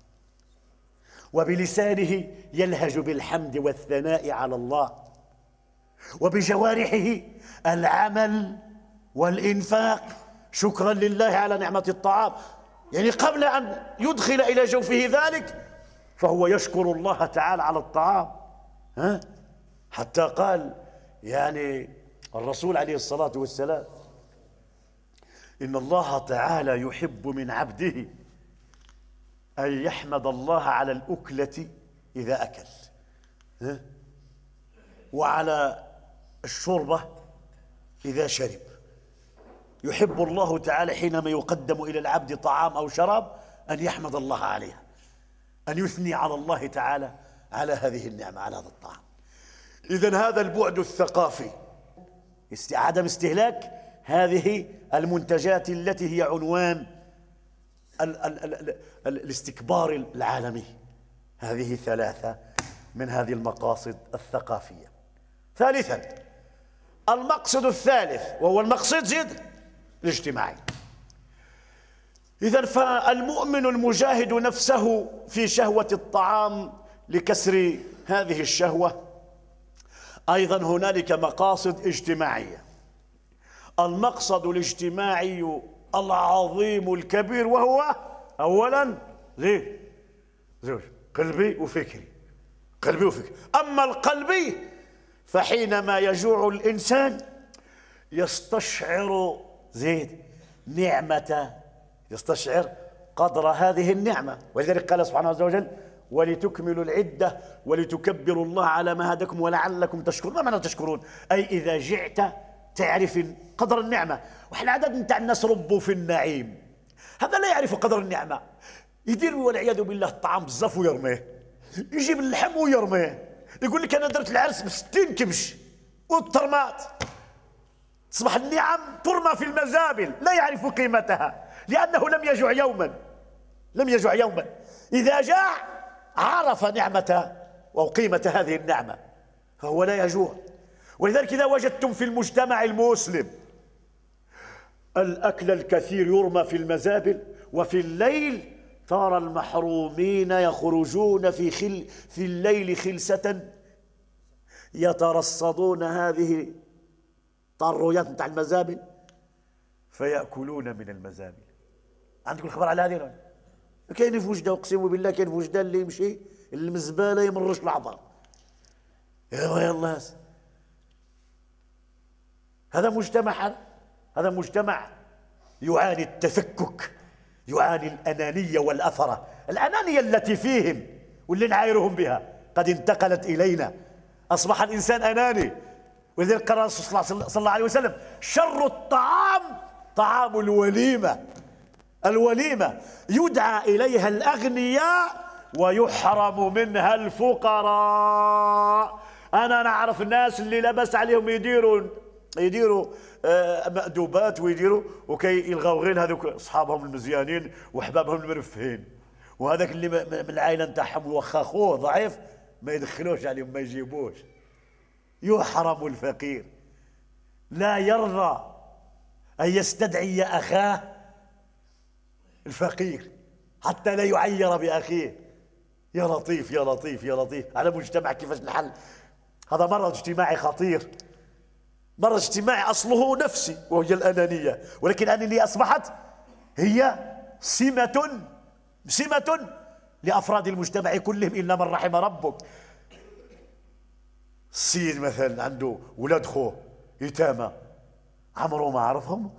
وبلسانه يلهج بالحمد والثناء على الله، وبجوارحه العمل والإنفاق شكرا لله على نعمة الطعام. يعني قبل أن يدخل إلى جوفه ذلك فهو يشكر الله تعالى على الطعام. ها؟ حتى قال يعني الرسول عليه الصلاة والسلام إن الله تعالى يحب من عبده أن يحمد الله على الأكلة إذا أكل، ها؟ وعلى الشربة إذا شرب. يحب الله تعالى حينما يقدم إلى العبد طعام أو شراب أن يحمد الله عليها، أن يثني على الله تعالى على هذه النعمة، على هذا الطعام. إذن هذا البعد الثقافي، عدم استهلاك هذه المنتجات التي هي عنوان ال ال ال ال ال الاستكبار العالمي. هذه ثلاثة من هذه المقاصد الثقافية. ثالثا المقصد الثالث وهو المقصد زد الاجتماعي. إذن فالمؤمن المجاهد نفسه في شهوة الطعام لكسر هذه الشهوة أيضا هنالك مقاصد اجتماعية. المقصد الاجتماعي العظيم الكبير وهو أولا زين زوج قلبي وفكري، قلبي وفكري. أما القلبي فحينما يجوع الإنسان يستشعر زيد نعمة، يستشعر قدر هذه النعمة. ولذلك قال سبحانه وتعالى ولتكملوا العدة ولتكبروا الله على ما هداكم ولعلكم تشكرون. ما معنى تشكرون؟ أي إذا جعت تعرف قدر النعمة. وحنا عدد نتاع الناس ربوا في النعيم، هذا لا يعرف قدر النعمة، يدير والعياذ بالله الطعام بزاف ويرميه، يجيب اللحم ويرميه، يقول لك أنا درت العرس بستين كبش والطرمات أصبح النعم ترمى في المزابل، لا يعرف قيمتها لأنه لم يجع يوما، لم يجع يوما. إذا جاع عرف نعمة أو قيمة هذه النعمة فهو لا يجوع. ولذلك إذا وجدتم في المجتمع المسلم الأكل الكثير يرمى في المزابل، وفي الليل ترى المحرومين يخرجون في خل في الليل خلسة يترصدون هذه طرويات نتاع المزابل فيأكلون من المزابل. عندكم الخبر على هذه؟ كاين في وجده، اقسم بالله كاين في وجده اللي يمشي المزباله يمرش العظام. يا الله، هذا مجتمع، هذا مجتمع يعاني التفكك، يعاني الأنانية والأثرة. الأنانية التي فيهم واللي نعايرهم بها قد انتقلت إلينا، أصبح الإنسان أناني. ولذلك قال الرسول صلى الله عليه وسلم: شر الطعام طعام الوليمة. الوليمة يدعى إليها الأغنياء ويحرم منها الفقراء. أنا نعرف الناس اللي لبس عليهم يديروا يديروا مأدوبات ويديروا وكي يلغوا غير هذوك أصحابهم المزيانين وأحبابهم المرفهين، وهذاك اللي من العائلة نتاعهم واخا خوه ضعيف ما يدخلوش عليهم، ما يجيبوش. يحرم الفقير، لا يرضى أن يستدعي أخاه الفقير حتى لا يعير بأخيه. يا لطيف يا لطيف يا لطيف على مجتمع كيفاش نحل. هذا مرض اجتماعي خطير، مرض اجتماعي أصله نفسي وهي الأنانية، ولكن الأنانية أصبحت هي سمة سمة لأفراد المجتمع كلهم إلا من رحم ربك. السيد مثلا عنده ولاد خوه يتامى، عمره ما عرفهم،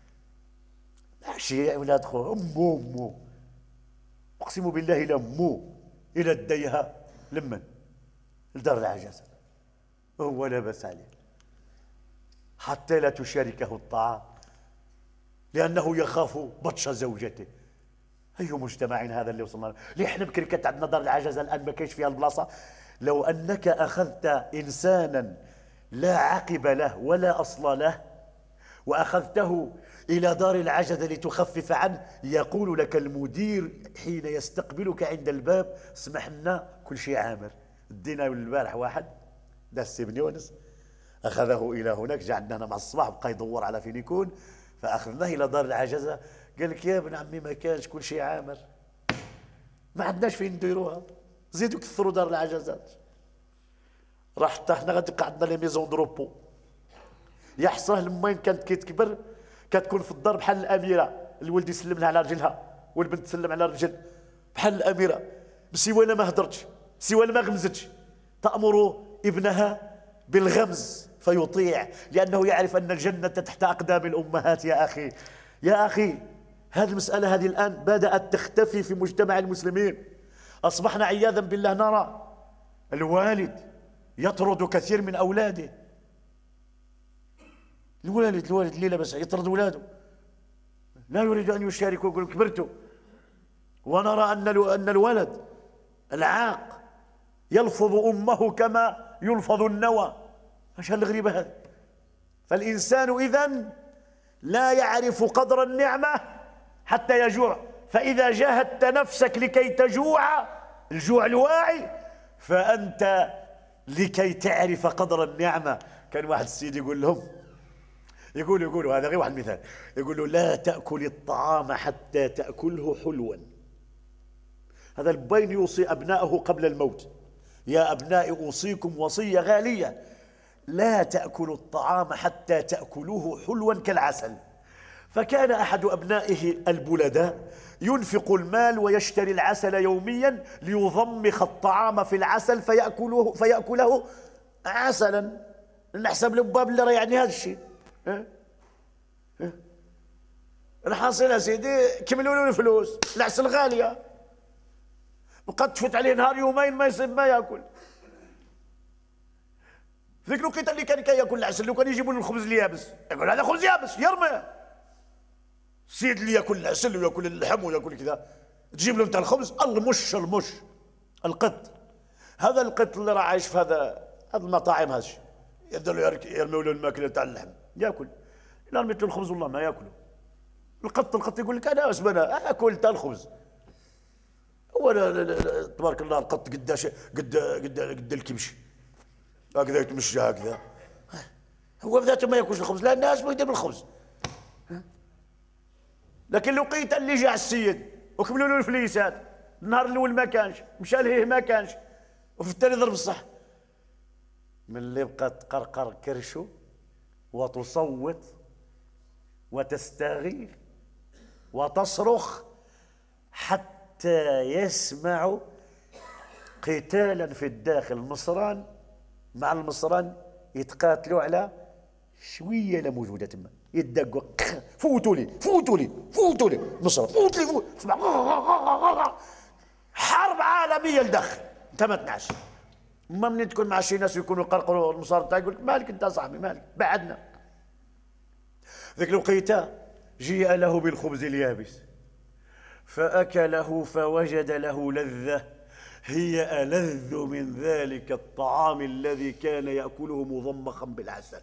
ماشي ولاد خوه أمو أمو، أقسم بالله لأمو إلى الديها لمن لدار العجز وهو لابس عليه حتى لا تشاركه الطعام لأنه يخاف بطش زوجته. أي مجتمع هذا اللي وصلنا له؟ ليه احنا بكري كانت عندنا دار العجز الآن ما كاينش فيها البلاصة؟ لو أنك أخذت إنسانا لا عقب له ولا أصل له وأخذته إلى دار العجز لتخفف عنه، يقول لك المدير حين يستقبلك عند الباب: اسمح لنا كل شيء عامر. ادينا البارح واحد داس بن يونس، أخذه إلى هناك، جاء عندنا مع الصباح بقى يدور على فين يكون، فأخذناه إلى دار العجزة. قال لك: يا ابن عمي ما كانش كل شيء عامر، ما عندناش فين نديروها، زيدوا كثروا دار العجزات. راح حتى حنا غتبقى عندنا لي ميزون دروبو. يحصل لما كانت كتكبر كتكون في الدار بحال الأميرة، الولد يسلم لها على رجلها والبنت تسلم على رجل بحال الأميرة، سوانا ما هدرتش سوانا ما غمزتش، تأمر ابنها بالغمز فيطيع لأنه يعرف أن الجنة تحت أقدام الأمهات. يا أخي يا أخي هذه المسألة هذه الآن بدأت تختفي في مجتمع المسلمين. أصبحنا عياذا بالله نرى الوالد يطرد كثير من أولاده. الوالد الوالد اللي لبس يطرد أولاده، لا يريد أن يشاركوا، يقول كبرتوا. ونرى أن أن الولد العاق يلفظ أمه كما يلفظ النوى. ايش هالغريبة هذه؟ فالإنسان إذن لا يعرف قدر النعمة حتى يجوع، فإذا جاهدت نفسك لكي تجوع الجوع الواعي فأنت لكي تعرف قدر النعمة. كان واحد السيد يقول لهم، يقول يقولوا هذا غير واحد مثال، يقول له: لا تأكل الطعام حتى تأكله حلوا. هذا البين يوصي أبنائه قبل الموت: يا أبنائي أوصيكم وصية غالية، لا تأكلوا الطعام حتى تأكلوه حلوا كالعسل. فكان أحد أبنائه البلداء ينفق المال ويشتري العسل يوميا ليضمخ الطعام في العسل فيأكله فيأكله عسلا. نحسب لباب اللي يعني هذا الشيء. الحاصل يا سيدي كملوا له الفلوس، العسل غالية، بقى تفوت عليه نهار يومين ما يصيب ما ياكل. في ذيك الوقيته اللي كان كياكل العسل لو كان يجيبوا له الخبز اليابس يقول: هذا خبز يابس، يرمى. السيد اللي ياكل العسل وياكل اللحم وياكل كذا، تجيب له انت الخبز، المش المش القط. هذا القط اللي راه عايش في هذا هذه المطاعم، هذا الشيء يبدا له يرميوا له الماكله تاع اللحم ياكل. إلا رميت له الخبز والله ما ياكله. القط القط يقول لك أنا اسمع أنا آكل تا الخبز. هو تبارك الله القط قداش قد قد قد الكبش هكذا يتمشى هكذا، هو بذاته ما ياكلش الخبز، لا الناس ما يدير بالخبز. لكن لو لقيت اللي جاء السيد وكملوا له الفليسات، النهار الاول ما كانش، مشى لهيه ما كانش، وفي التالي ضرب الصح. من اللي بقات تقرقر كرشو وتصوت وتستغيث وتصرخ حتى يسمع قتالا في الداخل مصران مع المصران يتقاتلوا على شويه لا موجوده تما، يدقوا فوتوا لي فوتوا لي فوتوا لي مصر فوت لي فوت، حرب عالميه لدخل انت ما تنعش. اما منين تكون مع شي ناس يكونوا يقرقروا المصار تاعك يقول لك مالك انت صاحبي مالك بعدنا. ذيك الوقيته جيء له بالخبز اليابس فأكله فوجد له لذة هي ألذ من ذلك الطعام الذي كان يأكله مضمخا بالعسل.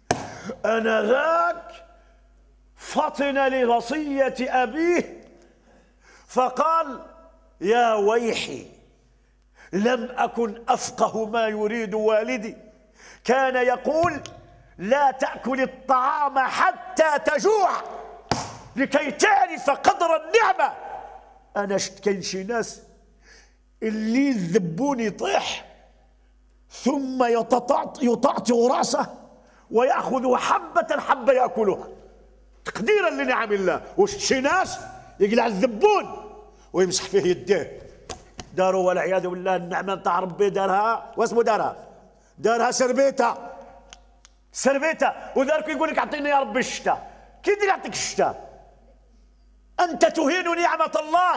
آنذاك فطن لوصية أبيه فقال يا ويحي لم أكن أفقه ما يريد والدي، كان يقول لا تأكل الطعام حتى تجوع لكي تعرف قدر النعمة. أنا شفت كاين شي ناس اللي يذبون يطيح ثم يطعطع راسه ويأخذ حبة حبة يأكلها تقديرا لنعم الله. وشفت شي ناس يقلع الذبون ويمسح فيه يديه، داروا والعياذ بالله النعمة نتاع ربي دارها واسمو دارها دارها سربيته سربيته وذلك يقول لك اعطيني يا ربي الشتاء. كي يدير يعطيك الشتاء؟ أنت تهين نعمة الله،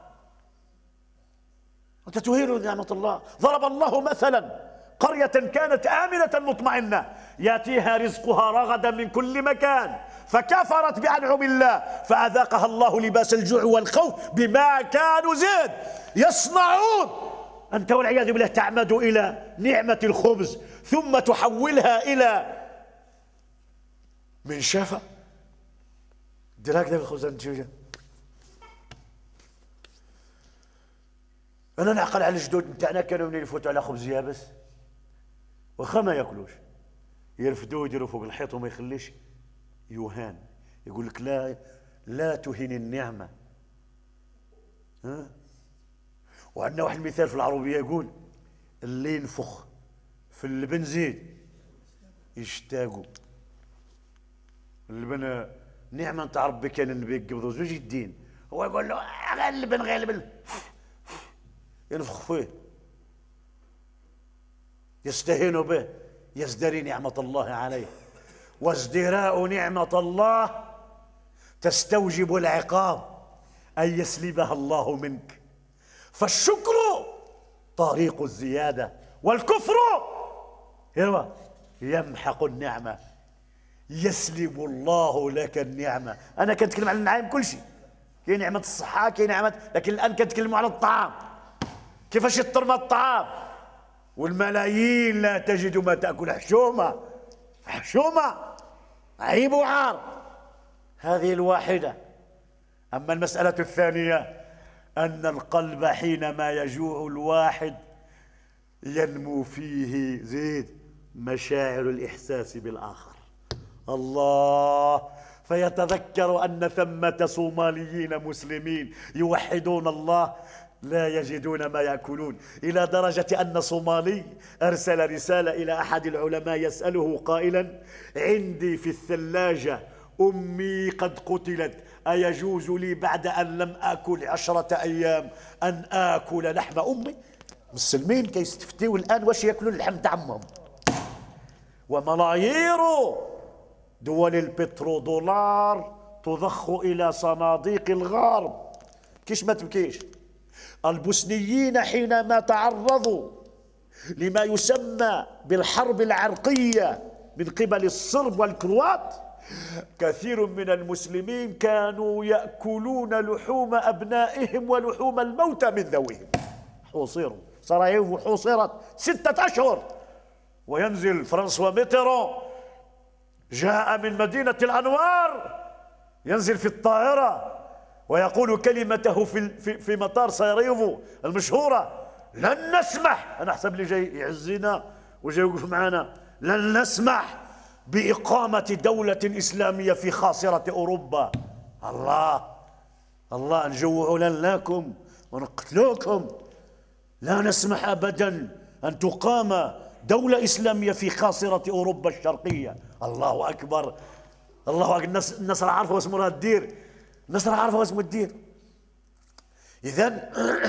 أنت تهين نعمة الله. ضرب الله مثلا قرية كانت آمنة مطمئنة يأتيها رزقها رغدا من كل مكان فكفرت بأنعم الله فأذاقها الله لباس الجوع والخوف بما كانوا زاد يصنعون. أنت والعياذ بالله تعمد إلى نعمة الخبز ثم تحولها إلى منشفة. دير هكذا بالخبز الجوجة. أنا نعقل على الجدود نتاعنا كانوا منين يفوتوا على خبز يابس واخا ما ياكلوش يرفدوه يديروا فوق الحيط وما يخليش يوهان. يقول لك لا لا تهين النعمة. ها؟ وعندنا واحد المثال في العربية يقول اللي ينفخ في البنزين يشتاقوا. اللبن نعمة نتاع ربي كان النبي يقبضوا زوج يدين، هو يقول له غير اللبن غير اللبن ينفخ فيه يستهين به. يزدري نعمة الله عليه، وازدراء نعمة الله تستوجب العقاب أن يسلبها الله منك. فالشكر طريق الزيادة والكفر يمحق النعمة، يسلب الله لك النعمة. أنا كنتكلم عن النعيم كل شيء، كاين نعمة الصحة كاين نعمة، لكن الآن كنتكلم على الطعام كيفاش يترمى الطعام والملايين لا تجد ما تأكل. حشومة حشومة عيب وعار. هذه الواحدة. أما المسألة الثانية أن القلب حينما يجوع الواحد ينمو فيه زيد مشاعر الإحساس بالآخر. الله، فيتذكر أن ثمة صوماليين مسلمين يوحدون الله لا يجدون ما يأكلون، إلى درجة أن صومالي أرسل رسالة إلى أحد العلماء يسأله قائلا عندي في الثلاجة أمي قد قتلت، أيجوز لي بعد أن لم آكل عشرة أيام أن آكل لحم أمي؟ مسلمين كيستفتيوا الآن واش يأكلوا اللحم تاع أمهم. وملايير دول البترودولار تضخ إلى صناديق الغرب. كيش ما تبكيش. البوسنيين حينما تعرضوا لما يسمى بالحرب العرقية من قبل الصرب والكروات، كثير من المسلمين كانوا يأكلون لحوم أبنائهم ولحوم الموتى من ذويهم. حوصروا سراييف حوصرت ستة أشهر، وينزل فرانسوا ميتيرون جاء من مدينة الأنوار ينزل في الطائرة ويقول كلمته في في في مطار سراييفو المشهورة: لن نسمح. أنا أحسب لي جاي يعزينا وجاي يوقف معنا. لن نسمح بإقامة دولة إسلامية في خاصرة أوروبا. الله الله، نجوعوا لكم ونقتلوكم. لا نسمح أبدا أن تقام دولة إسلامية في خاصرة أوروبا الشرقية. الله أكبر، الله أكبر. الناس راه عارفة واسمه راه الدير، الناس راه عارفة واسمه الدير. إذن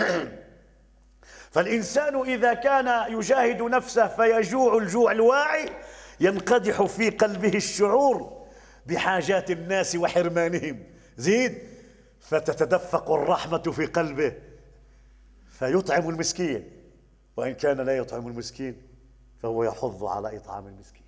فالإنسان إذا كان يجاهد نفسه فيجوع الجوع الواعي ينقدح في قلبه الشعور بحاجات الناس وحرمانهم. زيد فتتدفق الرحمة في قلبه فيطعم المسكين، وإن كان لا يطعم المسكين فهو يحض على إطعام المسكين.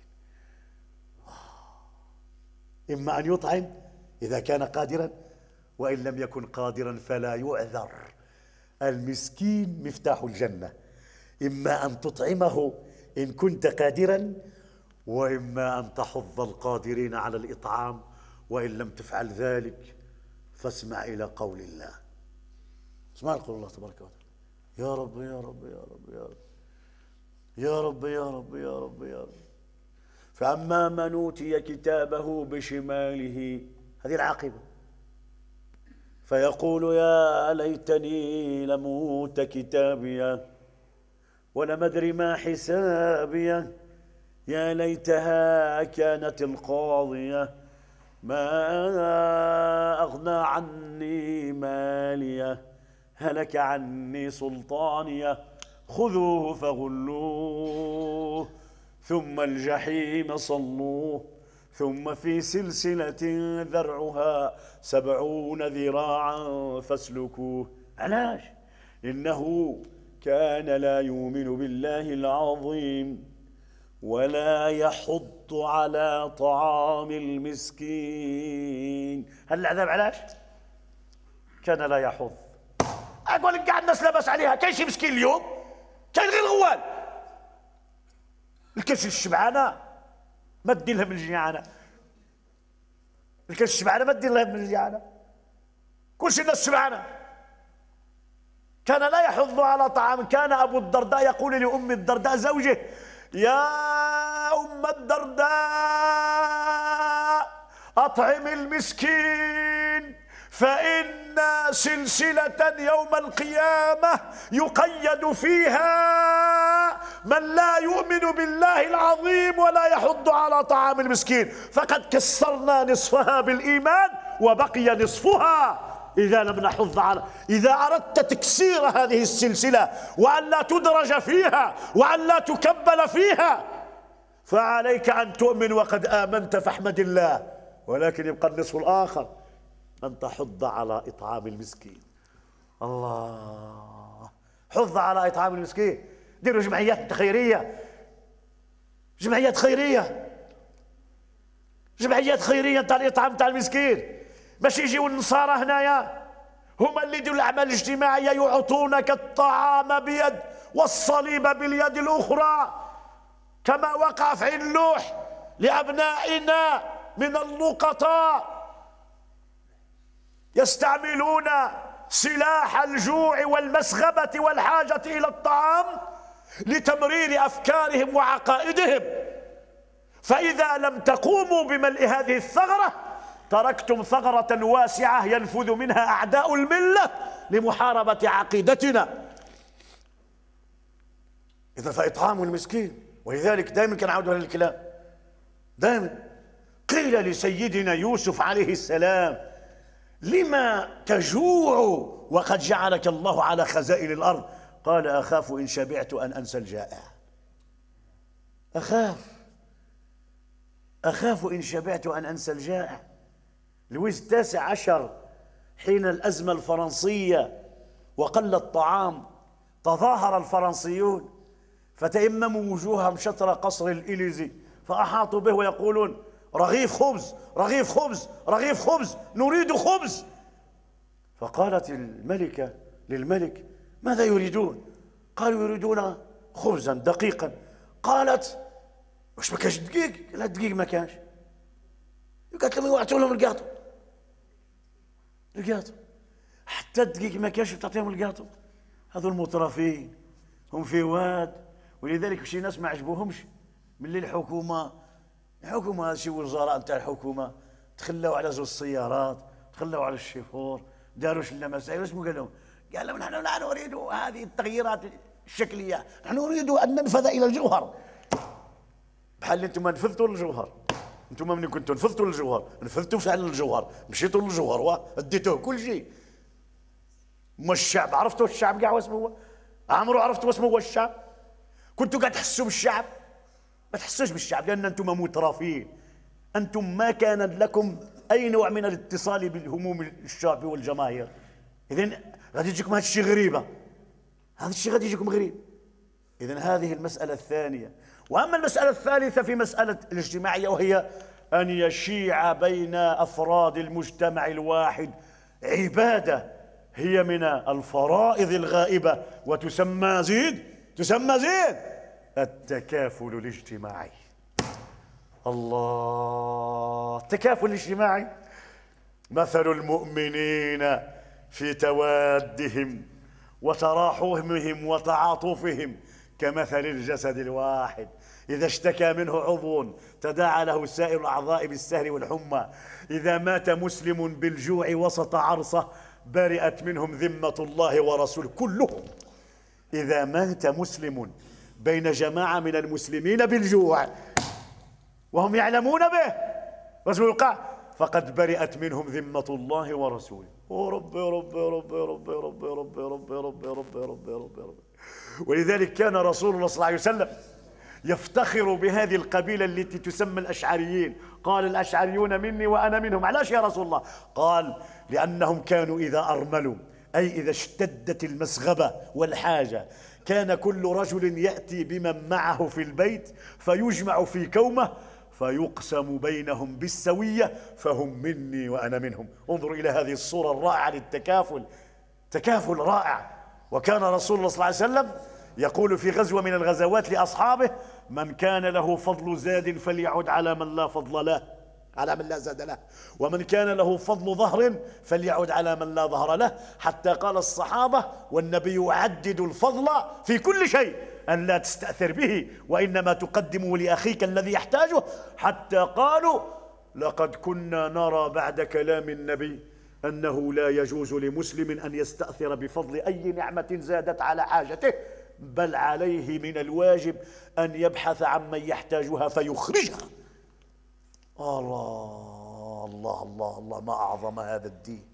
إما أن يطعم إذا كان قادرا، وإن لم يكن قادرا فلا يعذر. المسكين مفتاح الجنة، إما أن تطعمه إن كنت قادرا، وإما أن تحض القادرين على الإطعام، وإن لم تفعل ذلك فاسمع إلى قول الله. اسمع قول الله تبارك وتعالى: يا رب يا رب يا رب يا رب يا رب يا رب يا رب يا رب فأما من أوتي كتابه بشماله، هذه العاقبة، فيقول يا ليتني لم أوت كتابيه ولم أدر ما حسابيه يا ليتها كانت القاضية ما أغنى عني ماليه هلك عني سلطانيه خذوه فغلوه ثم الجحيم صلوه ثم في سلسلة ذرعها سبعون ذراعا فاسلكوه. علاش؟ إنه كان لا يؤمن بالله العظيم ولا يحض على طعام المسكين. هل العذاب علاش؟ كان لا يحض. أقول لك قاعد الناس لاباس عليها، كاين شي مسكين اليوم كاين غير غوال. الكاش الشبعانة ما دير لها من الجيعانة، الكاش الشبعانة ما دير لها من الجيعانة، كلشي الناس شبعانة. كان لا يحض على طعام. كان أبو الدرداء يقول لأم الدرداء زوجه: يا أم الدرداء أطعم المسكين فإن سلسلة يوم القيامة يقيد فيها من لا يؤمن بالله العظيم ولا يحض على طعام المسكين، فقد كسرنا نصفها بالإيمان وبقي نصفها إذا لم نحض على. إذا أردت تكسير هذه السلسلة وأن لا تدرج فيها وأن لا تكبل فيها فعليك أن تؤمن، وقد آمنت فاحمد الله، ولكن يبقى النصف الآخر أن تحض على إطعام المسكين. الله، حض على إطعام المسكين. ديروا جمعيات خيرية، جمعيات خيرية، جمعيات خيرية تاع الإطعام تاع المسكين. باش يجيو النصارى هنايا هما اللي يديروا الأعمال الاجتماعية، يعطونك الطعام بيد والصليب باليد الأخرى، كما وقع في عين لوح لأبنائنا من اللقطاء يستعملون سلاح الجوع والمسغبة والحاجة إلى الطعام لتمرير أفكارهم وعقائدهم. فإذا لم تقوموا بملء هذه الثغرة تركتم ثغرة واسعة ينفذ منها أعداء الملة لمحاربة عقيدتنا. إذا فإطعام المسكين. ولذلك دائما كنعاود على الكلام، دائما قيل لسيدنا يوسف عليه السلام: لما تجوع وقد جعلك الله على خزائن الأرض؟ قال: أخاف إن شبعت أن أنسى الجائع. أخاف أخاف إن شبعت أن أنسى الجائع. لويس التاسع عشر حين الأزمة الفرنسية وقل الطعام تظاهر الفرنسيون فتيمموا وجوههم شطر قصر الإليزي فأحاطوا به ويقولون: رغيف خبز رغيف خبز رغيف خبز نريد خبز. فقالت الملكة للملك: ماذا يريدون؟ قالوا: يريدون خبزا دقيقا. قالت: واش ما كانش دقيق؟ لا دقيق ما كانش. قالت لهم يعطوا لهم القاطو. القاطو حتى دقيق ما كانش تعطيهم القاطو. هذو المترفين هم في واد، ولذلك شي ناس ما عجبوهمش ملي الحكومه الحكومه شي وزراء نتاع الحكومه تخلاو على زوج السيارات، تخلاو على الشيفور، داروا شله مسائل. واش قال لهم؟ قال لهم نحن لا نريد هذه التغييرات الشكليه، نحن نريد ان ننفذ الى الجوهر. بحال اللي انتم نفذتوا للجوهر، انتم ملي كنتوا نفذتوا للجوهر نفذتوا فعلا للجوهر، مشيتوا للجوهر واديتوه كل شيء. ما الشعب عرفتوا الشعب كاع واسمه هو؟ عمرو عرفتوا واسمه هو الشعب؟ كنتوا قاعد تحسوا بالشعب؟ ما تحسوش بالشعب لان انتم مترفين. انتم ما كان لكم اي نوع من الاتصال بالهموم الشعب والجماهير. اذا غادي تجيكم هذا الشيء غريبه، هذا الشيء غادي يجيكم غريب. اذا هذه المساله الثانيه. واما المساله الثالثه في مساله الاجتماعيه، وهي ان يشيع بين افراد المجتمع الواحد عباده هي من الفرائض الغائبه، وتسمى زيد تسمى زيد التكافل الاجتماعي. الله، التكافل الاجتماعي. مثل المؤمنين في توادهم وتراحمهم وتعاطفهم كمثل الجسد الواحد إذا اشتكى منه عضو تداعى له سائر الأعضاء بالسهر والحمى. إذا مات مسلم بالجوع وسط عرصة برئت منهم ذمة الله ورسوله كلهم. إذا مات مسلم بين جماعة من المسلمين بالجوع وهم يعلمون به واش يوقع، فقد برئت منهم ذمة الله ورسوله. ورب يا رب يا رب يا رب يا رب يا رب يا رب يا رب يا رب يا رب يا رب يا رب. ولذلك كان رسول الله صلى الله عليه وسلم يفتخر بهذه القبيلة التي تسمى الأشعريين. قال الأشعريون مني وأنا منهم. علاش يا رسول الله؟ قال لأنهم كانوا إذا أرملوا، أي إذا اشتدت المسغبة والحاجة، كان كل رجل يأتي بمن معه في البيت فيجمع في كومه فيقسم بينهم بالسوية، فهم مني وأنا منهم. انظروا إلى هذه الصورة الرائعة للتكافل، تكافل رائع. وكان رسول الله صلى الله عليه وسلم يقول في غزوة من الغزوات لأصحابه: من كان له فضل زاد فليعد على من لا فضل له، على من لا زاد له، ومن كان له فضل ظهر فليعد على من لا ظهر له. حتى قال الصحابة والنبي يعدد الفضل في كل شيء أن لا تستأثر به وإنما تقدمه لأخيك الذي يحتاجه. حتى قالوا: لقد كنا نرى بعد كلام النبي أنه لا يجوز لمسلم أن يستأثر بفضل أي نعمة زادت على حاجته، بل عليه من الواجب أن يبحث عن من يحتاجها فيخرجها. الله الله الله الله، ما أعظم هذا الدين،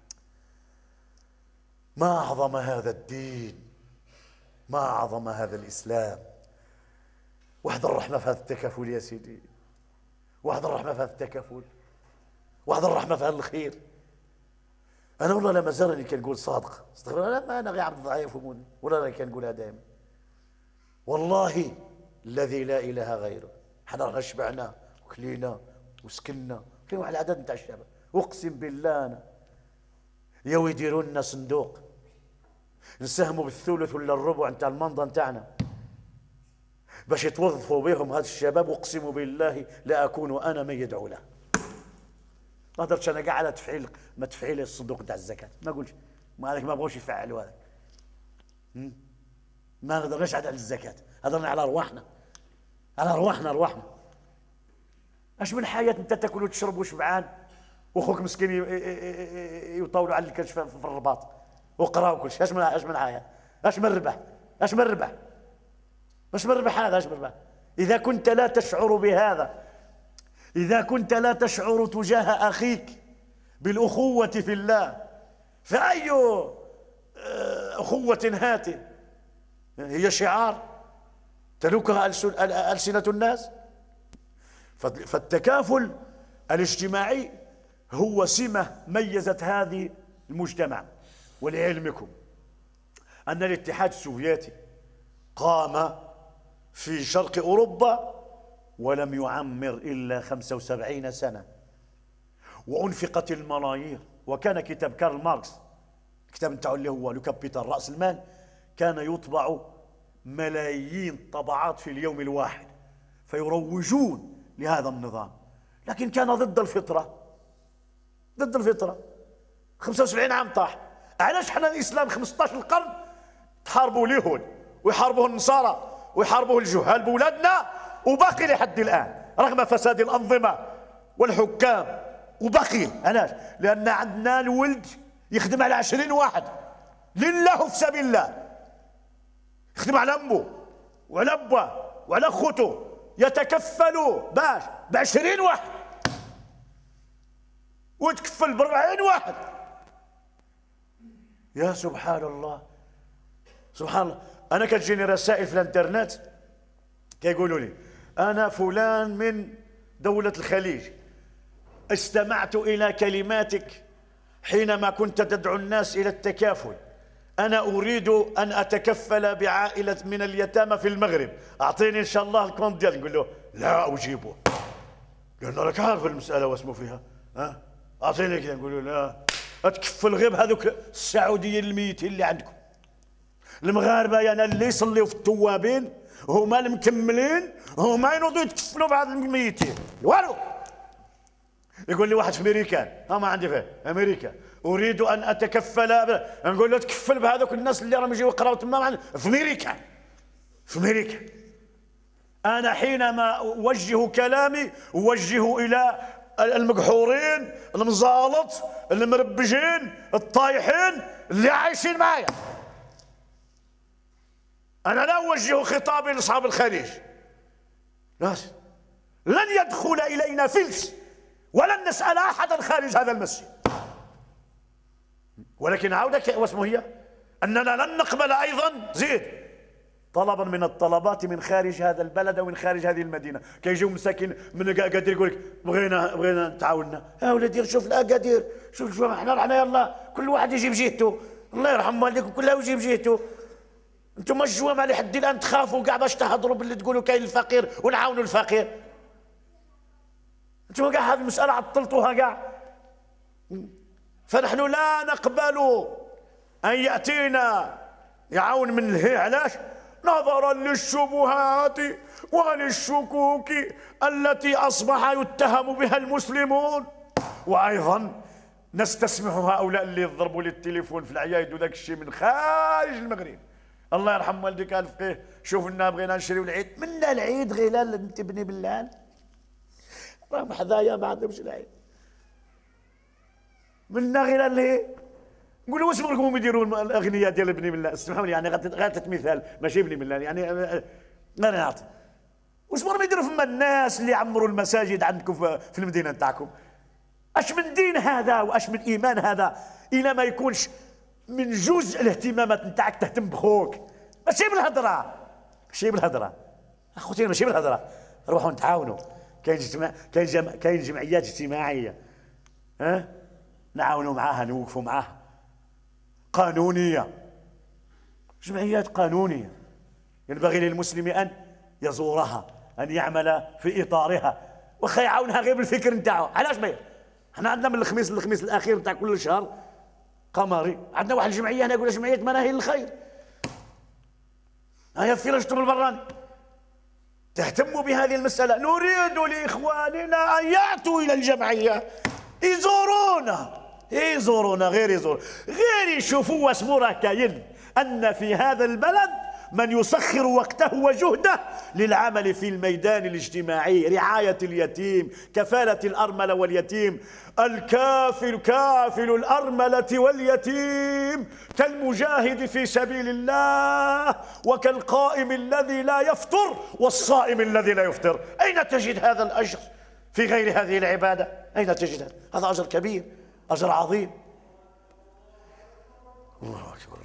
ما أعظم هذا الدين، ما أعظم هذا الإسلام. واحد الرحمة في هذا التكافل يا سيدي، واحد الرحمة في هذا التكافل، واحد الرحمة في هذا الخير. أنا والله لما زرني كان نقول صادق، استغفر الله، ما أنا غير عبد الله يفهموني، ولا أنا كان نقولها دائما. والله الذي لا إله غيره، حنا رانا شبعنا وكلينا وسكننا، كاين واحد العدد نتاع الشباب أقسم بالله أنا ياو يديروا لنا صندوق نساهموا بالثلث ولا الربع نتاع المنضه نتاعنا باش يتوظفوا بهم هذا الشباب. أقسم بالله لا أكون أنا من يدعو له. ما هضرتش انا كاع على تفعيل ما تفعيل الصندوق تاع الزكاه، ما قلتش، ما هذاك ما بغوش يفعلوا هذاك، ما نهضرناش على الزكاه، هضرنا على ارواحنا، على ارواحنا ارواحنا. اش من حياه انت تاكل وتشرب وشبعان واخوك مسكين يطاولوا على الكرش في الرباط وقراو كل شيء. اش من اش من حياه، اش من ربح، اش من ربح، اش من ربح هذا، اش من ربح؟ اذا كنت لا تشعر بهذا، إذا كنت لا تشعر تجاه أخيك بالأخوة في الله، فأي أخوة هاته هي شعار تلوكها ألسنة الناس. فالتكافل الاجتماعي هو سمة ميزت هذه المجتمع. ولعلمكم أن الاتحاد السوفيتي قام في شرق أوروبا ولم يعمر إلا خمسة وسبعين سنة، وأنفقت الملايير. وكان كتاب كارل ماركس، الكتاب نتاعو اللي هو لو كابيتال رأس المال، كان يطبع ملايين طبعات في اليوم الواحد، فيروجون لهذا النظام. لكن كان ضد الفطرة، ضد الفطرة. خمسة وسبعين عام طاح. علاش حنا الإسلام خمسة عشر القرن تحاربوا اليهود ويحاربوه النصارى ويحاربوه الجهال بولادنا، وباقي لحد الآن رغم فساد الأنظمة والحكام، وباقي. علاش؟ لأن عندنا الولد يخدم على عشرين واحد لله في سبيل الله، يخدم على أمه وعلى أبوه وعلى أخوته، يتكفلوا باش بعشرين واحد ويتكفل بأربعين واحد. يا سبحان الله، سبحان الله. أنا كتجيني رسائل في الانترنت كيقولوا لي أنا فلان من دولة الخليج، استمعت إلى كلماتك حينما كنت تدعو الناس إلى التكافل، أنا أريد أن أتكفل بعائلة من اليتامى في المغرب، أعطيني إن شاء الله الكونت ديالك. نقول له لا أجيبه، لأن راك عارف المسألة واسمه فيها، ها أعطيني كذا. نقول له لا، أتكفل غير بهذوك السعوديين الميتين اللي عندكم. المغاربة يعني اللي يصليوا في التوابين هما المكملين، هما ينوضوا يتكفلوا بعض الميتين والو. يقول لي واحد في امريكان، ها ما عندي فيه امريكا، اريد ان اتكفل. نقول له تكفل بهذوك الناس اللي راهم يجيو يقراو تما في امريكا. في امريكا انا حينما اوجه كلامي اوجهه الى المقحورين المزالط المربجين الطايحين اللي عايشين معايا. انا لا اوجه خطابي لاصحاب الخليج، لن يدخل الينا فلس ولن نسأل أحدا خارج هذا المسجد. ولكن عودة واسمه هي أننا لن نقبل أيضا زيد طلبا من الطلبات من خارج هذا البلد أو من خارج هذه المدينة. كيجيو مساكين من أكادير يقول لك بغينا بغينا نتعاوننا. يا ولدي شوف الأكادير، شوف شوف احنا رحنا يلا كل واحد يجيب جهته، الله يرحم والديكم كله يجيب جهته. انتم الجوامع لحد الآن تخافوا كاع باش تهضروا باللي تقولوا كاين الفقير ونعاونوا الفقير. انتم كاع هذه المسألة عطلتوها كاع. فنحن لا نقبل أن يأتينا يعاون من الهي. علاش؟ نظرا للشبهات وللشكوك التي أصبح يتهم بها المسلمون. وأيضا نستسمح هؤلاء اللي يضربوا لي التليفون في العيايد وذاك الشيء من خارج المغرب. الله يرحم والديك الفقيه، شوف لنا بغينا نشريو العيد، منا العيد غلال انت بني بلال راهم حذايا ما عندهمش العيد، منا غير اللي نقولوا واش بغيكم يديروا الاغنياء ديال بني بلال. اسمحوا لي يعني غير مثال ماشي بني بلال يعني انا نعطي واش بغيهم يديروا فما الناس اللي عمروا المساجد عندكم في المدينه نتاعكم. اش من دين هذا واش من ايمان هذا الى ما يكونش من جزء الاهتمامات نتاعك تهتم بخوك، ماشي بالهضره، ماشي بالهضره اخوتي، ماشي بالهضره. روحوا نتعاونوا. كاين اجتماع، كاين جم... كاين جمعيات اجتماعيه ها نعاونوا معاها، نوقفوا معاها، قانونيه، جمعيات قانونيه ينبغي للمسلم ان يزورها، ان يعمل في اطارها، واخا يعاونها غير بالفكر نتاعو. علاش ما حنا عندنا من الخميس للخميس الاخير نتاع كل شهر قمري عندنا واحد الجمعيه هنا يقولها جمعيه مناهل الخير، هيا في رجل البراني تهتم بهذه المسألة. نريد لإخواننا أن يأتوا إلى الجمعية يزورونا، يزورونا غير يزور غير يشوفوا واسمو راه كاين أن في هذا البلد من يسخر وقته وجهده للعمل في الميدان الاجتماعي، رعاية اليتيم، كفالة الأرملة واليتيم، الكافل كافل الأرملة واليتيم كالمجاهد في سبيل الله وكالقائم الذي لا يفطر والصائم الذي لا يفطر. أين تجد هذا الأجر في غير هذه العبادة؟ أين تجد هذا؟ هذا أجر كبير، أجر عظيم. الله أكبر.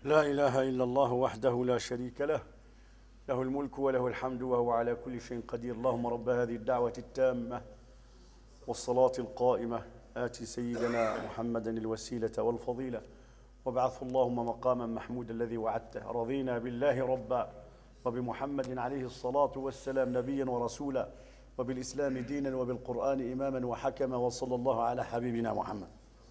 لا إله إلا الله وحده لا شريك له، له الملك وله الحمد وهو على كل شيء قدير. اللهم رب هذه الدعوة التامة والصلاة القائمة آت سيدنا محمدا الوسيلة والفضيلة وابعثه اللهم مقاما محمودا الذي وعدته. رضينا بالله ربا وبمحمد عليه الصلاة والسلام نبيا ورسولا وبالإسلام دينا وبالقرآن إماما وحكما، وصلى الله على حبيبنا محمد.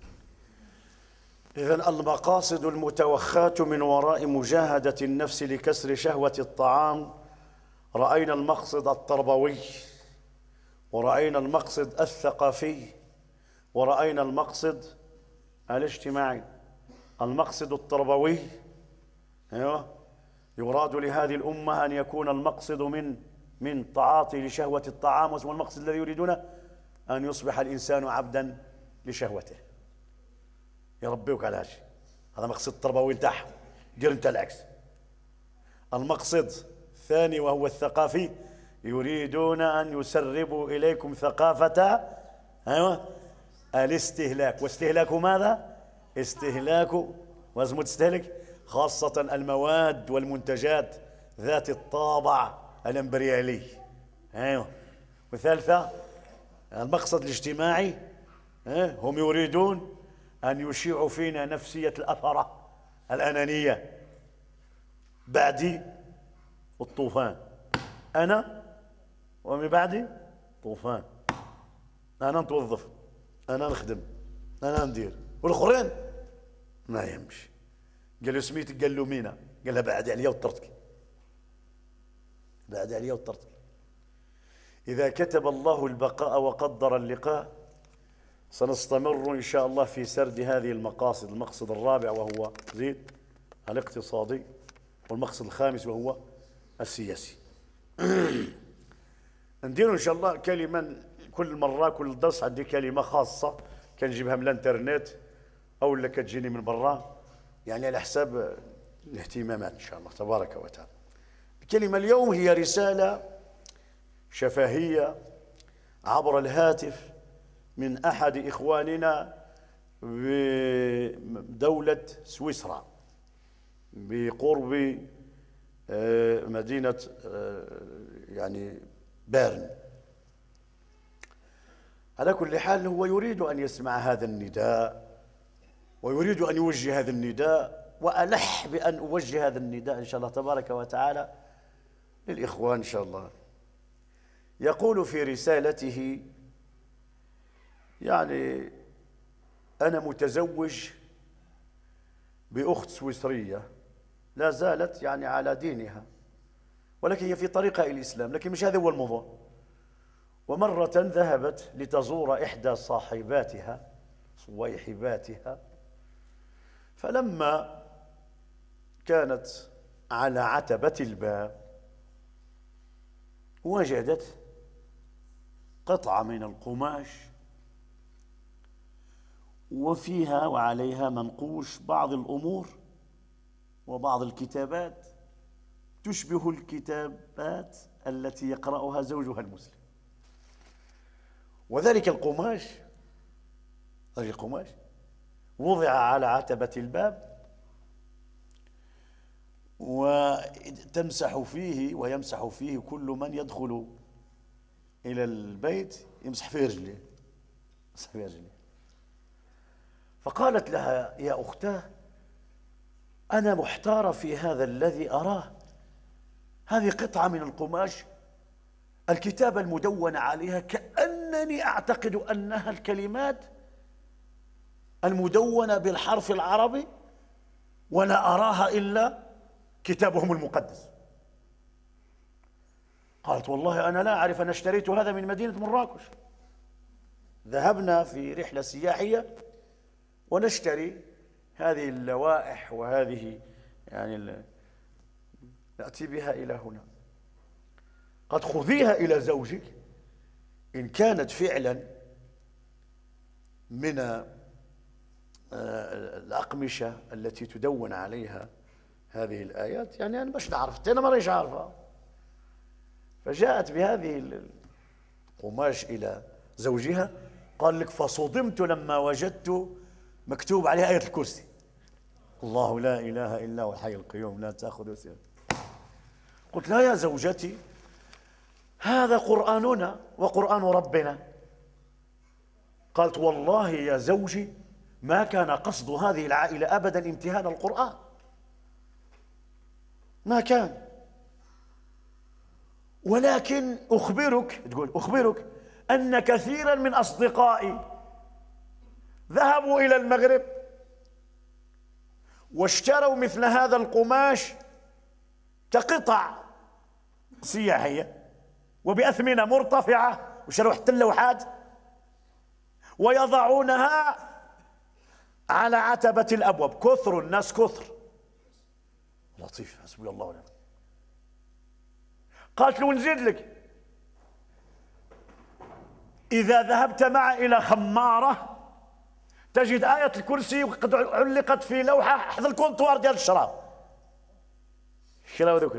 إذن المقاصد المتوخاة من وراء مجاهدة النفس لكسر شهوة الطعام، رأينا المقصد التربوي، ورأينا المقصد الثقافي، ورأينا المقصد الاجتماعي. المقصد التربوي أيوه يراد لهذه الأمة أن يكون المقصد من من تعاطي لشهوة الطعام، واسم المقصد الذي يريدون أن يصبح الإنسان عبدا لشهوته. يربيوك على هذا، هذا مقصد تربوي نتاعهم. دير انت العكس. المقصد الثاني وهو الثقافي، يريدون أن يسربوا إليكم ثقافة أيوة الاستهلاك. واستهلاك ماذا؟ استهلاك وزمة تستهلك خاصة المواد والمنتجات ذات الطابع الامبريالي. ايوه. وثالثة المقصد الاجتماعي، هم يريدون أن يشيعوا فينا نفسية الأثرة الأنانية. بعدي الطوفان، أنا ومن بعدي طوفان. أنا نتوظف، أنا نخدم، أنا ندير، والآخرين ما يمشي. قال له سميتك؟ قال له مينا؟ قال لها بعد عليا وطرتك، بعد عليا وطرتك. إذا كتب الله البقاء وقدر اللقاء سنستمر إن شاء الله في سرد هذه المقاصد. المقصد الرابع وهو زيد الاقتصادي، والمقصد الخامس وهو السياسي. ندير إن شاء الله كلمة كل مرة، كل درس عندي كلمة خاصة كنجيبها من الانترنت أو اللي كتجيني من برا، يعني على حساب الاهتمامات إن شاء الله تبارك وتعالى. الكلمة اليوم هي رسالة شفهية عبر الهاتف من أحد إخواننا بدولة سويسرا بقرب مدينة يعني بيرن. على كل حال هو يريد أن يسمع هذا النداء ويريد أن يوجه هذا النداء، وألح بأن أوجه هذا النداء إن شاء الله تبارك وتعالى للإخوان إن شاء الله. يقول في رسالته: يعني أنا متزوج بأخت سويسرية لا زالت يعني على دينها، ولكن هي في طريقها إلى الإسلام، لكن مش هذا هو الموضوع. ومرة ذهبت لتزور إحدى صاحباتها صويحباتها، فلما كانت على عتبة الباب وجدت قطعة من القماش وفيها وعليها منقوش بعض الأمور وبعض الكتابات تشبه الكتابات التي يقرأها زوجها المسلم. وذلك القماش ذلك القماش وضع على عتبة الباب، وتمسح فيه ويمسح فيه كل من يدخل إلى البيت، يمسح فيه رجليه، يمسح فيه رجليه. فقالت لها: يا أختاه، أنا محتارة في هذا الذي أراه. هذه قطعة من القماش الكتابة المدونة عليها كأنني أعتقد أنها الكلمات المدونة بالحرف العربي، ولا أراها إلا كتابهم المقدس. قالت: والله أنا لا أعرف، أنا اشتريت هذا من مدينة مراكش. ذهبنا في رحلة سياحية ونشتري هذه اللوائح وهذه يعني نأتي بها إلى هنا. قد خذيها إلى زوجك إن كانت فعلا من الأقمشة التي تدون عليها هذه الآيات. يعني أنا باش نعرف، أنا مريش عارفة. فجاءت بهذه القماش إلى زوجها، قال لك: فصدمت لما وجدت مكتوب عليها آية الكرسي. الله لا إله إلا هو الحي القيوم لا تأخذه سنة. قلت لا يا زوجتي، هذا قرآننا وقرآن ربنا. قالت والله يا زوجي ما كان قصد هذه العائلة أبدا امتهان القرآن، ما كان، ولكن أخبرك، تقول أخبرك أن كثيرا من أصدقائي ذهبوا إلى المغرب واشتروا مثل هذا القماش كقطع سياحية وبأثمنة مرتفعة، وشروا حتى اللوحات ويضعونها على عتبة الأبواب. كثر الناس كثر. لطيف، حسبي الله ونعم. قالت له نزيد لك، إذا ذهبت معي إلى خمارة تجد آية الكرسي قد علقت في لوحة حذ الكونتوار ديال الشراب. الشراب ذوك.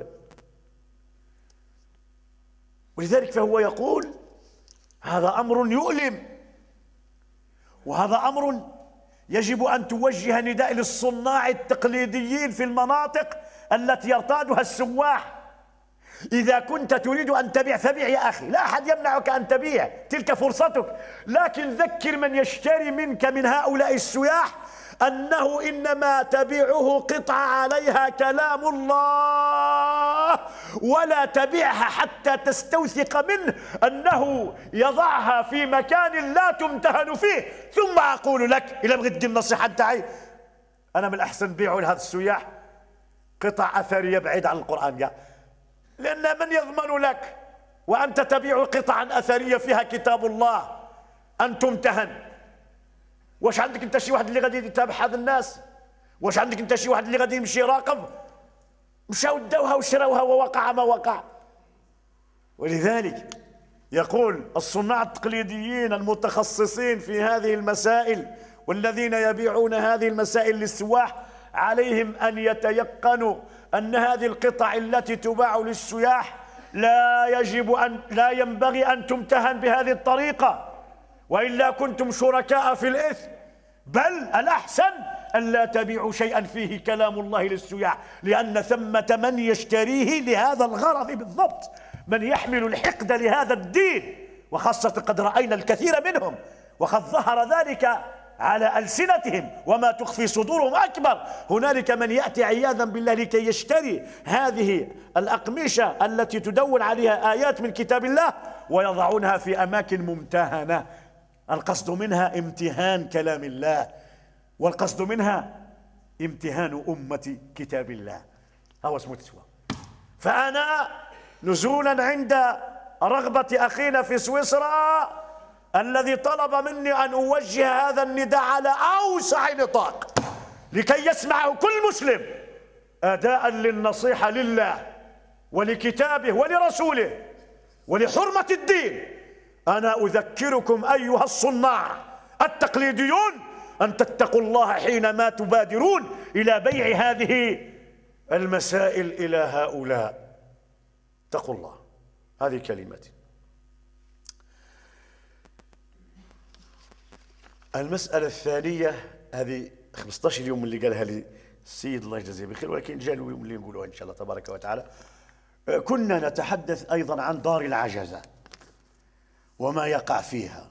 ولذلك فهو يقول هذا أمر يؤلم، وهذا أمر يجب أن توجه نداء للصناع التقليديين في المناطق التي يرتادها السواح. إذا كنت تريد أن تبيع فبيع يا أخي، لا أحد يمنعك أن تبيع، تلك فرصتك، لكن ذكر من يشتري منك من هؤلاء السياح أنه إنما تبيعه قطعة عليها كلام الله، ولا تبيعها حتى تستوثق منه أنه يضعها في مكان لا تمتهن فيه. ثم أقول لك إذا بغيت تدير النصيحة تاعي، أنا من الأحسن بيعوا لهذا السياح قطع أثرية بعيدة عن القرآن كاع، لأن من يضمن لك وأنت تبيع قطعا أثرية فيها كتاب الله أن تمتهن؟ واش عندك انت شي واحد اللي غادي يتابع هذا الناس؟ واش عندك انت شي واحد اللي غادي يمشي يراقب؟ مشاو داوها وشراوها ووقع ما وقع. ولذلك يقول الصناع التقليديين المتخصصين في هذه المسائل والذين يبيعون هذه المسائل للسواح عليهم أن يتيقنوا أن هذه القطع التي تباع للسياح لا يجب أن لا ينبغي أن تمتهن بهذه الطريقة، وإلا كنتم شركاء في الإثم، بل الأحسن أن لا تبيعوا شيئا فيه كلام الله للسياح، لأن ثمة من يشتريه لهذا الغرض بالضبط، من يحمل الحقد لهذا الدين، وخاصة قد رأينا الكثير منهم وقد ظهر ذلك على ألسنتهم وما تخفي صدورهم أكبر. هنالك من يأتي عياذا بالله لكي يشتري هذه الأقمشة التي تدون عليها آيات من كتاب الله ويضعونها في أماكن ممتهنة، القصد منها امتهان كلام الله، والقصد منها امتهان أمة كتاب الله. هو اسمه تسوى. فأنا نزولا عند رغبة أخينا في سويسرا الذي طلب مني أن أوجه هذا النداء على أوسع نطاق لكي يسمعه كل مسلم، أداء للنصيحة لله ولكتابه ولرسوله ولحرمة الدين، أنا أذكركم أيها الصناع التقليديون أن تتقوا الله حينما تبادرون إلى بيع هذه المسائل إلى هؤلاء. اتقوا الله. هذه كلمتي. المسألة الثانية، هذه خمسة عشر يوم اللي قالها لي السيد الله يجزيه بخير، ولكن جاء اليوم اللي نقولوها إن شاء الله تبارك وتعالى. كنا نتحدث أيضا عن دار العجزة وما يقع فيها.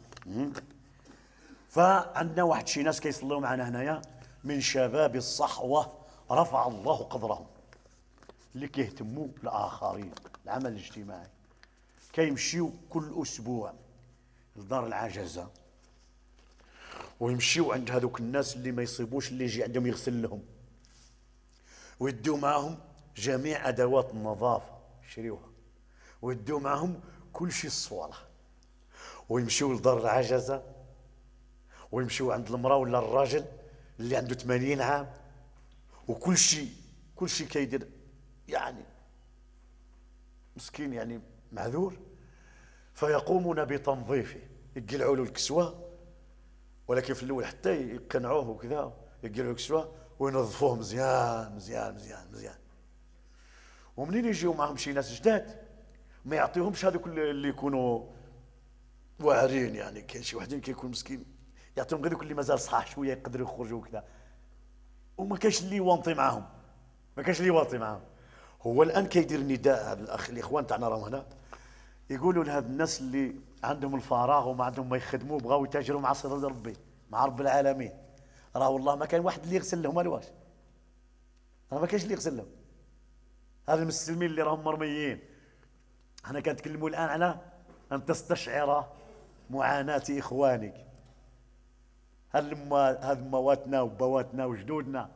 فعندنا واحد شي ناس كيصلوا معنا هنايا من شباب الصحوة رفع الله قدرهم، اللي كيهتموا بالآخرين، العمل الاجتماعي، كيمشيو كل أسبوع لدار العجزة ويمشيو عند هذوك الناس اللي ما يصيبوش اللي يجي عندهم يغسل لهم، ويدوا معهم جميع أدوات النظافة يشريوها، ويدوا معهم كل شيء الصوالة، ويمشيو لدار العجزة ويمشيو عند المرأة ولا الراجل اللي عنده ثمانين عام، وكل شيء كل شيء كيدير يعني مسكين يعني معذور، فيقومون بتنظيفه، يقلعوا له الكسوة، ولكن في الأول حتى يقنعوه وكذا يقلعوا الكسوة وينظفوه مزيان مزيان مزيان مزيان. ومنين يجيو معهم شي ناس جداد ما يعطيهمش هذوك اللي يكونوا واعرين، يعني كاين شي وحدين كيكون مسكين يعطيهم غير دوك اللي مازال صحاح شويه يقدروا يخرجوا وكذا. وما كاينش اللي يوانطي معاهم، ما كاينش اللي يواطي معاهم. هو الان كيدير نداء هذا الاخ، الاخوان تاعنا راهم هنا، يقولوا لهاد الناس اللي عندهم الفراغ وما عندهم ما يخدموا بغاو يتاجروا مع سيد ربي مع رب العالمين، راه والله ما كان واحد اللي يغسل لهم الواش، راه ما كاينش اللي يغسل لهم. هاد المسلمين اللي راهم مرميين، حنا كنتكلموا الان على ان تستشعر معاناة اخوانك. هاد هاد مواتنا وبواتنا وجدودنا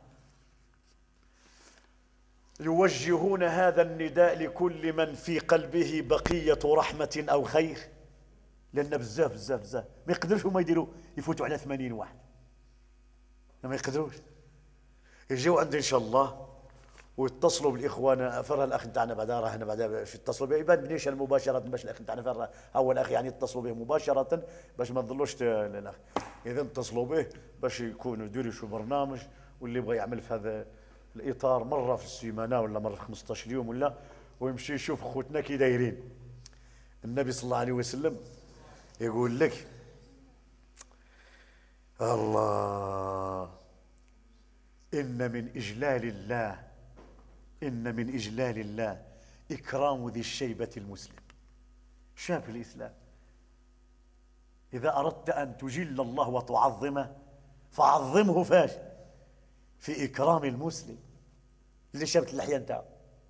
يوجهون هذا النداء لكل من في قلبه بقية رحمة أو خير، لأن بزاف بزاف بزاف ما يقدروش هما يديروا يفوتوا على ثمانين واحد، ما يقدروش. يجيو عندي إن شاء الله ويتصلوا بالإخوان، فرها الأخ تاعنا بعدا راه هنا بعدا باش يتصلوا به، يبان بنيش مباشرة باش الأخ تاعنا فرها أول أخ يعني يتصلوا به مباشرة باش ما تظلوش الأخ، إذا اتصلوا به باش يكونوا يديروا شو برنامج، واللي يبغى يعمل في هذا الاطار مره في السيمانه ولا مره في خمسطاش يوم ولا، ويمشي يشوف خوتنا كي دايرين. النبي صلى الله عليه وسلم يقول لك الله ان من اجلال الله ان من اجلال الله اكرام ذي الشيبه المسلم. شاف الاسلام اذا اردت ان تجل الله وتعظمه فعظمه فاش في إكرام المسلم اللي شابت اللحية نتاعو،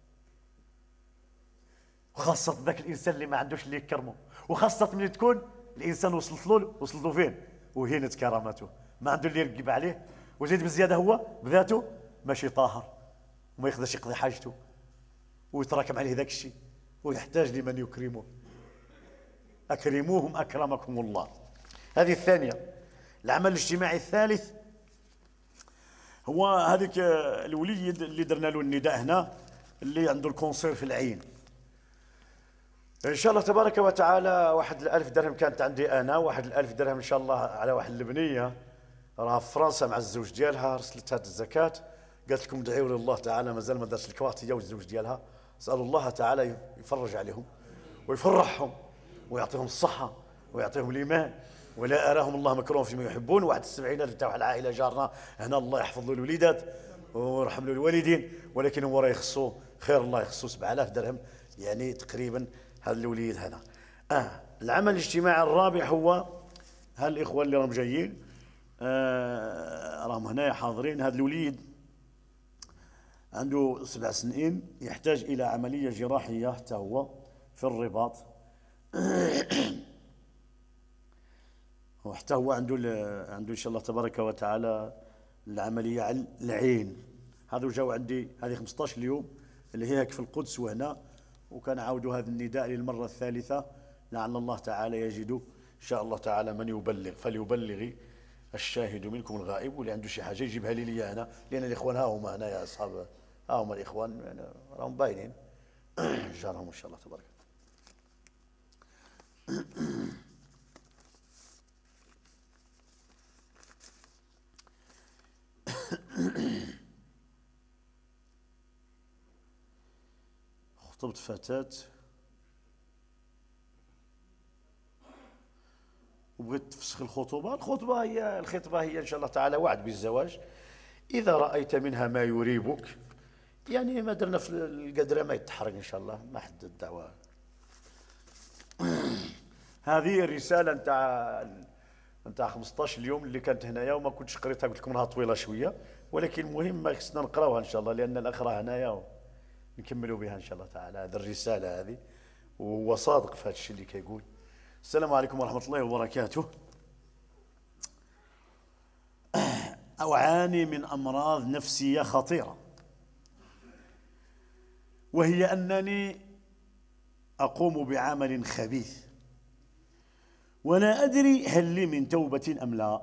وخاصة ذاك الإنسان اللي ما عندوش اللي يكرمه، وخاصة من تكون الإنسان وصلت له وصلت له فين وهينت كرامته، ما عنده اللي يرقب عليه، وزيد بزيادة هو بذاته ماشي طاهر وما يقدرش يقضي حاجته ويتراكم عليه ذاك الشيء ويحتاج لمن يكرمه. أكرموهم أكرمكم الله. هذه الثانية. العمل الاجتماعي الثالث هو هذيك الوليد اللي درنا له النداء هنا، اللي عنده الكونسير في العين. ان شاء الله تبارك وتعالى واحد الالف درهم كانت عندي انا، واحد الالف درهم ان شاء الله على واحد اللبنيه راها في فرنسا مع الزوج ديالها، رسلتها الزكاه، قالت لكم ادعيوا لله تعالى، مازال ما دارش الكوارت هي والزوج ديالها، اسال الله تعالى يفرج عليهم ويفرحهم ويعطيهم الصحه ويعطيهم الايمان، ولا اراهم الله مكروه فيما يحبون. واحد السبعين الف تاع واحد العائله جارنا هنا، الله يحفظ له الوليدات ويرحم له الوالدين، ولكن هو راه يخصو خير، الله يخصو سبعة آلاف درهم يعني تقريبا هذا الوليد هذا. اه العمل الاجتماعي الرابع هو هالاخوه اللي راهم جايين آه راهم هنا حاضرين. هذا الوليد عنده سبع سنين، يحتاج الى عمليه جراحيه حتى هو في الرباط وحتى هو عنده عنده ان شاء الله تبارك وتعالى العمليه على العين. هذو جاوا عندي هذه خمسطاش اليوم اللي هي في القدس وهنا، وكان عاودوا هذا النداء للمره الثالثه، لعل الله تعالى يجد ان شاء الله تعالى من يبلغ، فليبلغ الشاهد منكم الغائب، واللي عنده شي حاجه يجيبها لي لي انا، لان الاخوان ها هما هنا يا اصحاب، ها هما الاخوان يعني راهم باينين جارهم ان شاء الله تبارك. خطبت فتاة وبغيت تفسخ الخطوبة. الخطبة هي الخطبة هي إن شاء الله تعالى وعد بالزواج، إذا رأيت منها ما يريبك، يعني ما درنا في القدرة ما يتحرق إن شاء الله، ما حد الدعوة. هذه الرسالة نتاع نتاع خمسطاش اليوم اللي كانت هنايا وما كنتش قريتها، قلت لكم راها طويلة شوية، ولكن المهم ما خصنا نقراوها إن شاء الله، لأن الأخ راه هنايا نكملوا بها ان شاء الله تعالى. هذه الرساله هذه وهو صادق في هذا الشيء اللي كيقول. السلام عليكم ورحمه الله وبركاته. اعاني من امراض نفسيه خطيره، وهي انني اقوم بعمل خبيث ولا ادري هل لي من توبه ام لا،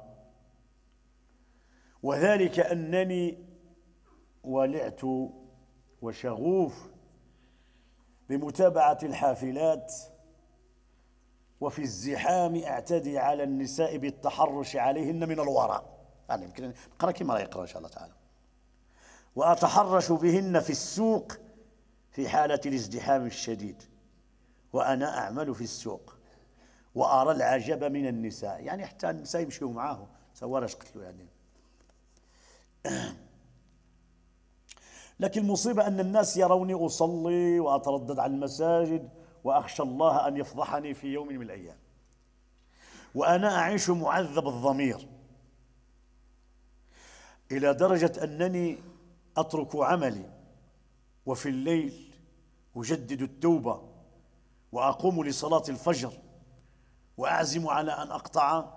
وذلك انني ولعت وشغوف بمتابعة الحافلات، وفي الزحام اعتدي على النساء بالتحرش عليهن من الوراء، يعني يمكن نقرا كما راه يقرا ان شاء الله تعالى، واتحرش بهن في السوق في حالة الازدحام الشديد وانا اعمل في السوق، وارى العجب من النساء، يعني حتى النساء يمشيوا معاه سواء اش قتلوا يعني. لكن المصيبة أن الناس يروني أصلي وأتردد على المساجد وأخشى الله أن يفضحني في يوم من الأيام، وأنا أعيش معذب الضمير إلى درجة أنني أترك عملي وفي الليل أجدد التوبة وأقوم لصلاة الفجر وأعزم على أن أقطع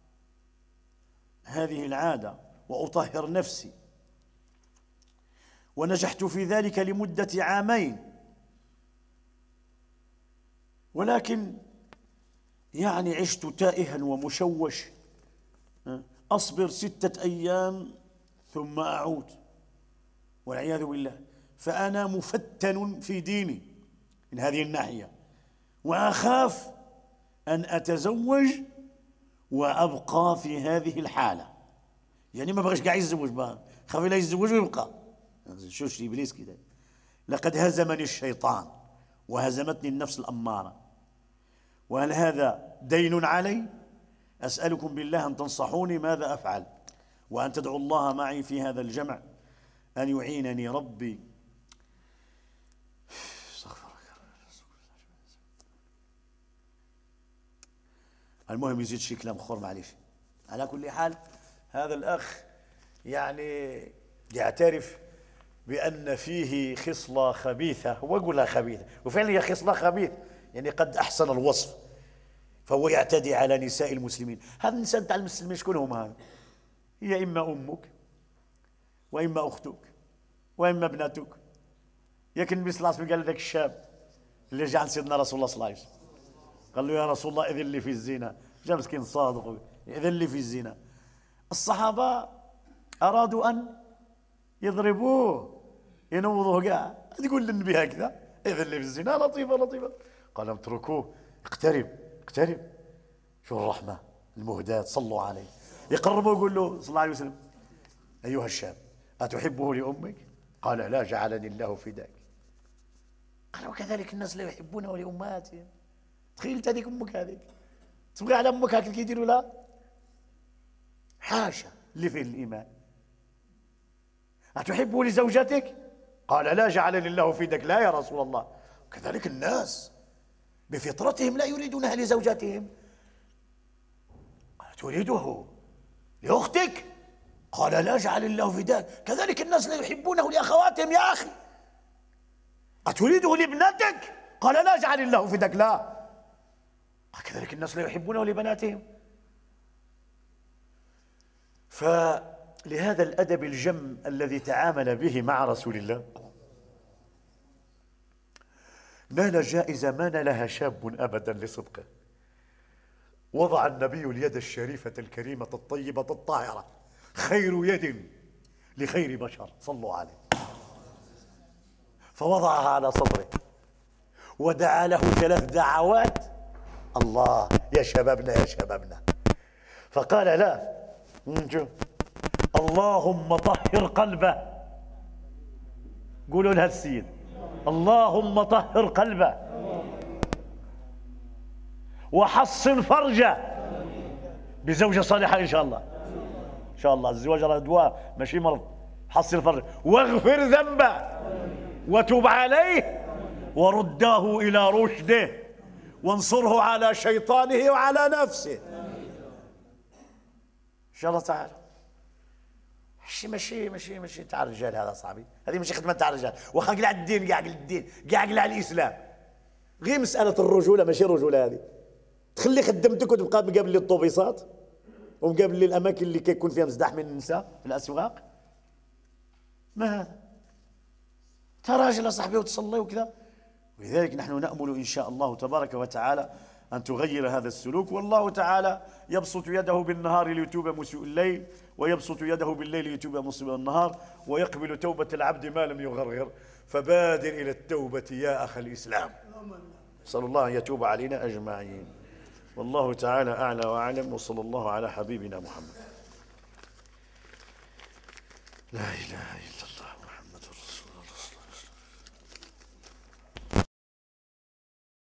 هذه العادة وأطهر نفسي. ونجحت في ذلك لمدة عامين، ولكن يعني عشت تائها ومشوش، أصبر ستة أيام ثم أعود والعياذ بالله. فأنا مفتن في ديني من هذه الناحية، وأخاف أن أتزوج وأبقى في هذه الحالة. يعني ما بغيش قاعد يتزوج بقى، خاف لا يتزوج ويبقى. شوش إبليس كده. لقد هزمني الشيطان وهزمتني النفس الأمارة، وهل هذا دين علي؟ أسألكم بالله أن تنصحوني ماذا أفعل، وأن تدعوا الله معي في هذا الجمع أن يعينني ربي. المهم يزيد شي كلام خور، معليش. على كل حال هذا الأخ يعني يعترف بأن فيه خصلة خبيثة، وأقولها خبيثة، وفعلا هي خصلة خبيثة، يعني قد أحسن الوصف. فهو يعتدي على نساء المسلمين. هذا النساء تاع المسلمين شكون هم هذا؟ هي إما أمك وإما أختك وإما ابنتك. ياك النبي صلى الله عليه وسلم قال لذاك الشاب اللي جاء عند سيدنا رسول الله صلى الله عليه وسلم قال له يا رسول الله إذن لي في الزنا، جاء مسكين صادق إذن لي في الزنا. الصحابة أرادوا أن يضربوه ينوضوه كاع، تقول للنبي هكذا إذن لي في الزنا؟ لطيفة لطيفة. قال اتركوه، اقترب اقترب. شو الرحمة المهداة، صلوا عليه. يقربوا يقول له صلى الله عليه وسلم أيها الشاب أتحبه لأمك؟ قال لا، جعلني الله فداك. قال وكذلك الناس لا يحبونه لأمهاتهم. تخيلت هذيك أمك، هذيك تبغي على أمك هكذا كيديروا لا؟ حاشا، اللي فيه الإيمان. أتحبه لزوجتك؟ قال لا، جعلني الله فداك. لا يا رسول الله. كذلك الناس بفطرتهم لا يريدونها لزوجاتهم. قال تريده لأختك؟ قال لا، جعل الله فداك. كذلك الناس لا يحبونه لأخواتهم يا أخي. أتريده لابنتك؟ قال لا، جعل الله فداك. لا، كذلك الناس لا يحبونه لبناتهم. فلهذا الأدب الجم الذي تعامل به مع رسول الله نال جائزة ما نالها شاب أبدا لصدقه. وضع النبي اليد الشريفة الكريمة الطيبة الطاهرة، خير يد لخير بشر، صلوا عليه، فوضعها على صدره ودعا له ثلاث دعوات. الله يا شبابنا يا شبابنا. فقال لا، اللهم طهر قلبه. قولوا لها السيد اللهم طهر قلبه وحصن فرجه بزوجة صالحة إن شاء الله. إن شاء الله الزواج راه دواء ماشي مرض. حصن فرجه واغفر ذنبه وتب عليه ورده إلى رشده وانصره على شيطانه وعلى نفسه إن شاء الله تعالى. ماشي ماشي ماشي ماشي تاع الرجال هذا صاحبي، هذه ماشي خدمه تاع الرجال. واخا قلع الدين كاع الدين كاع قلع الاسلام، غير مساله الرجوله ماشي رجوله. هذه تخلي خدمتك وتبقى مقابل لي الطوبيسات ومقابل لي الاماكن اللي كيكون فيها مزدحم من النساء في الاسواق. ما هذا؟ تراجل صاحبي وتصلي وكذا. ولذلك نحن نأمل إن شاء الله تبارك وتعالى أن تغير هذا السلوك. والله تعالى يبسط يده بالنهار ليتوب مسيء الليل، ويبسط يده بالليل ليتوب مسيء النهار، ويقبل توبة العبد ما لم يغرغر. فبادر إلى التوبة يا أخ الإسلام. نسأل الله أن يتوب علينا أجمعين. والله تعالى أعلى وأعلم، وصلى الله على حبيبنا محمد. لا إله إلا الله.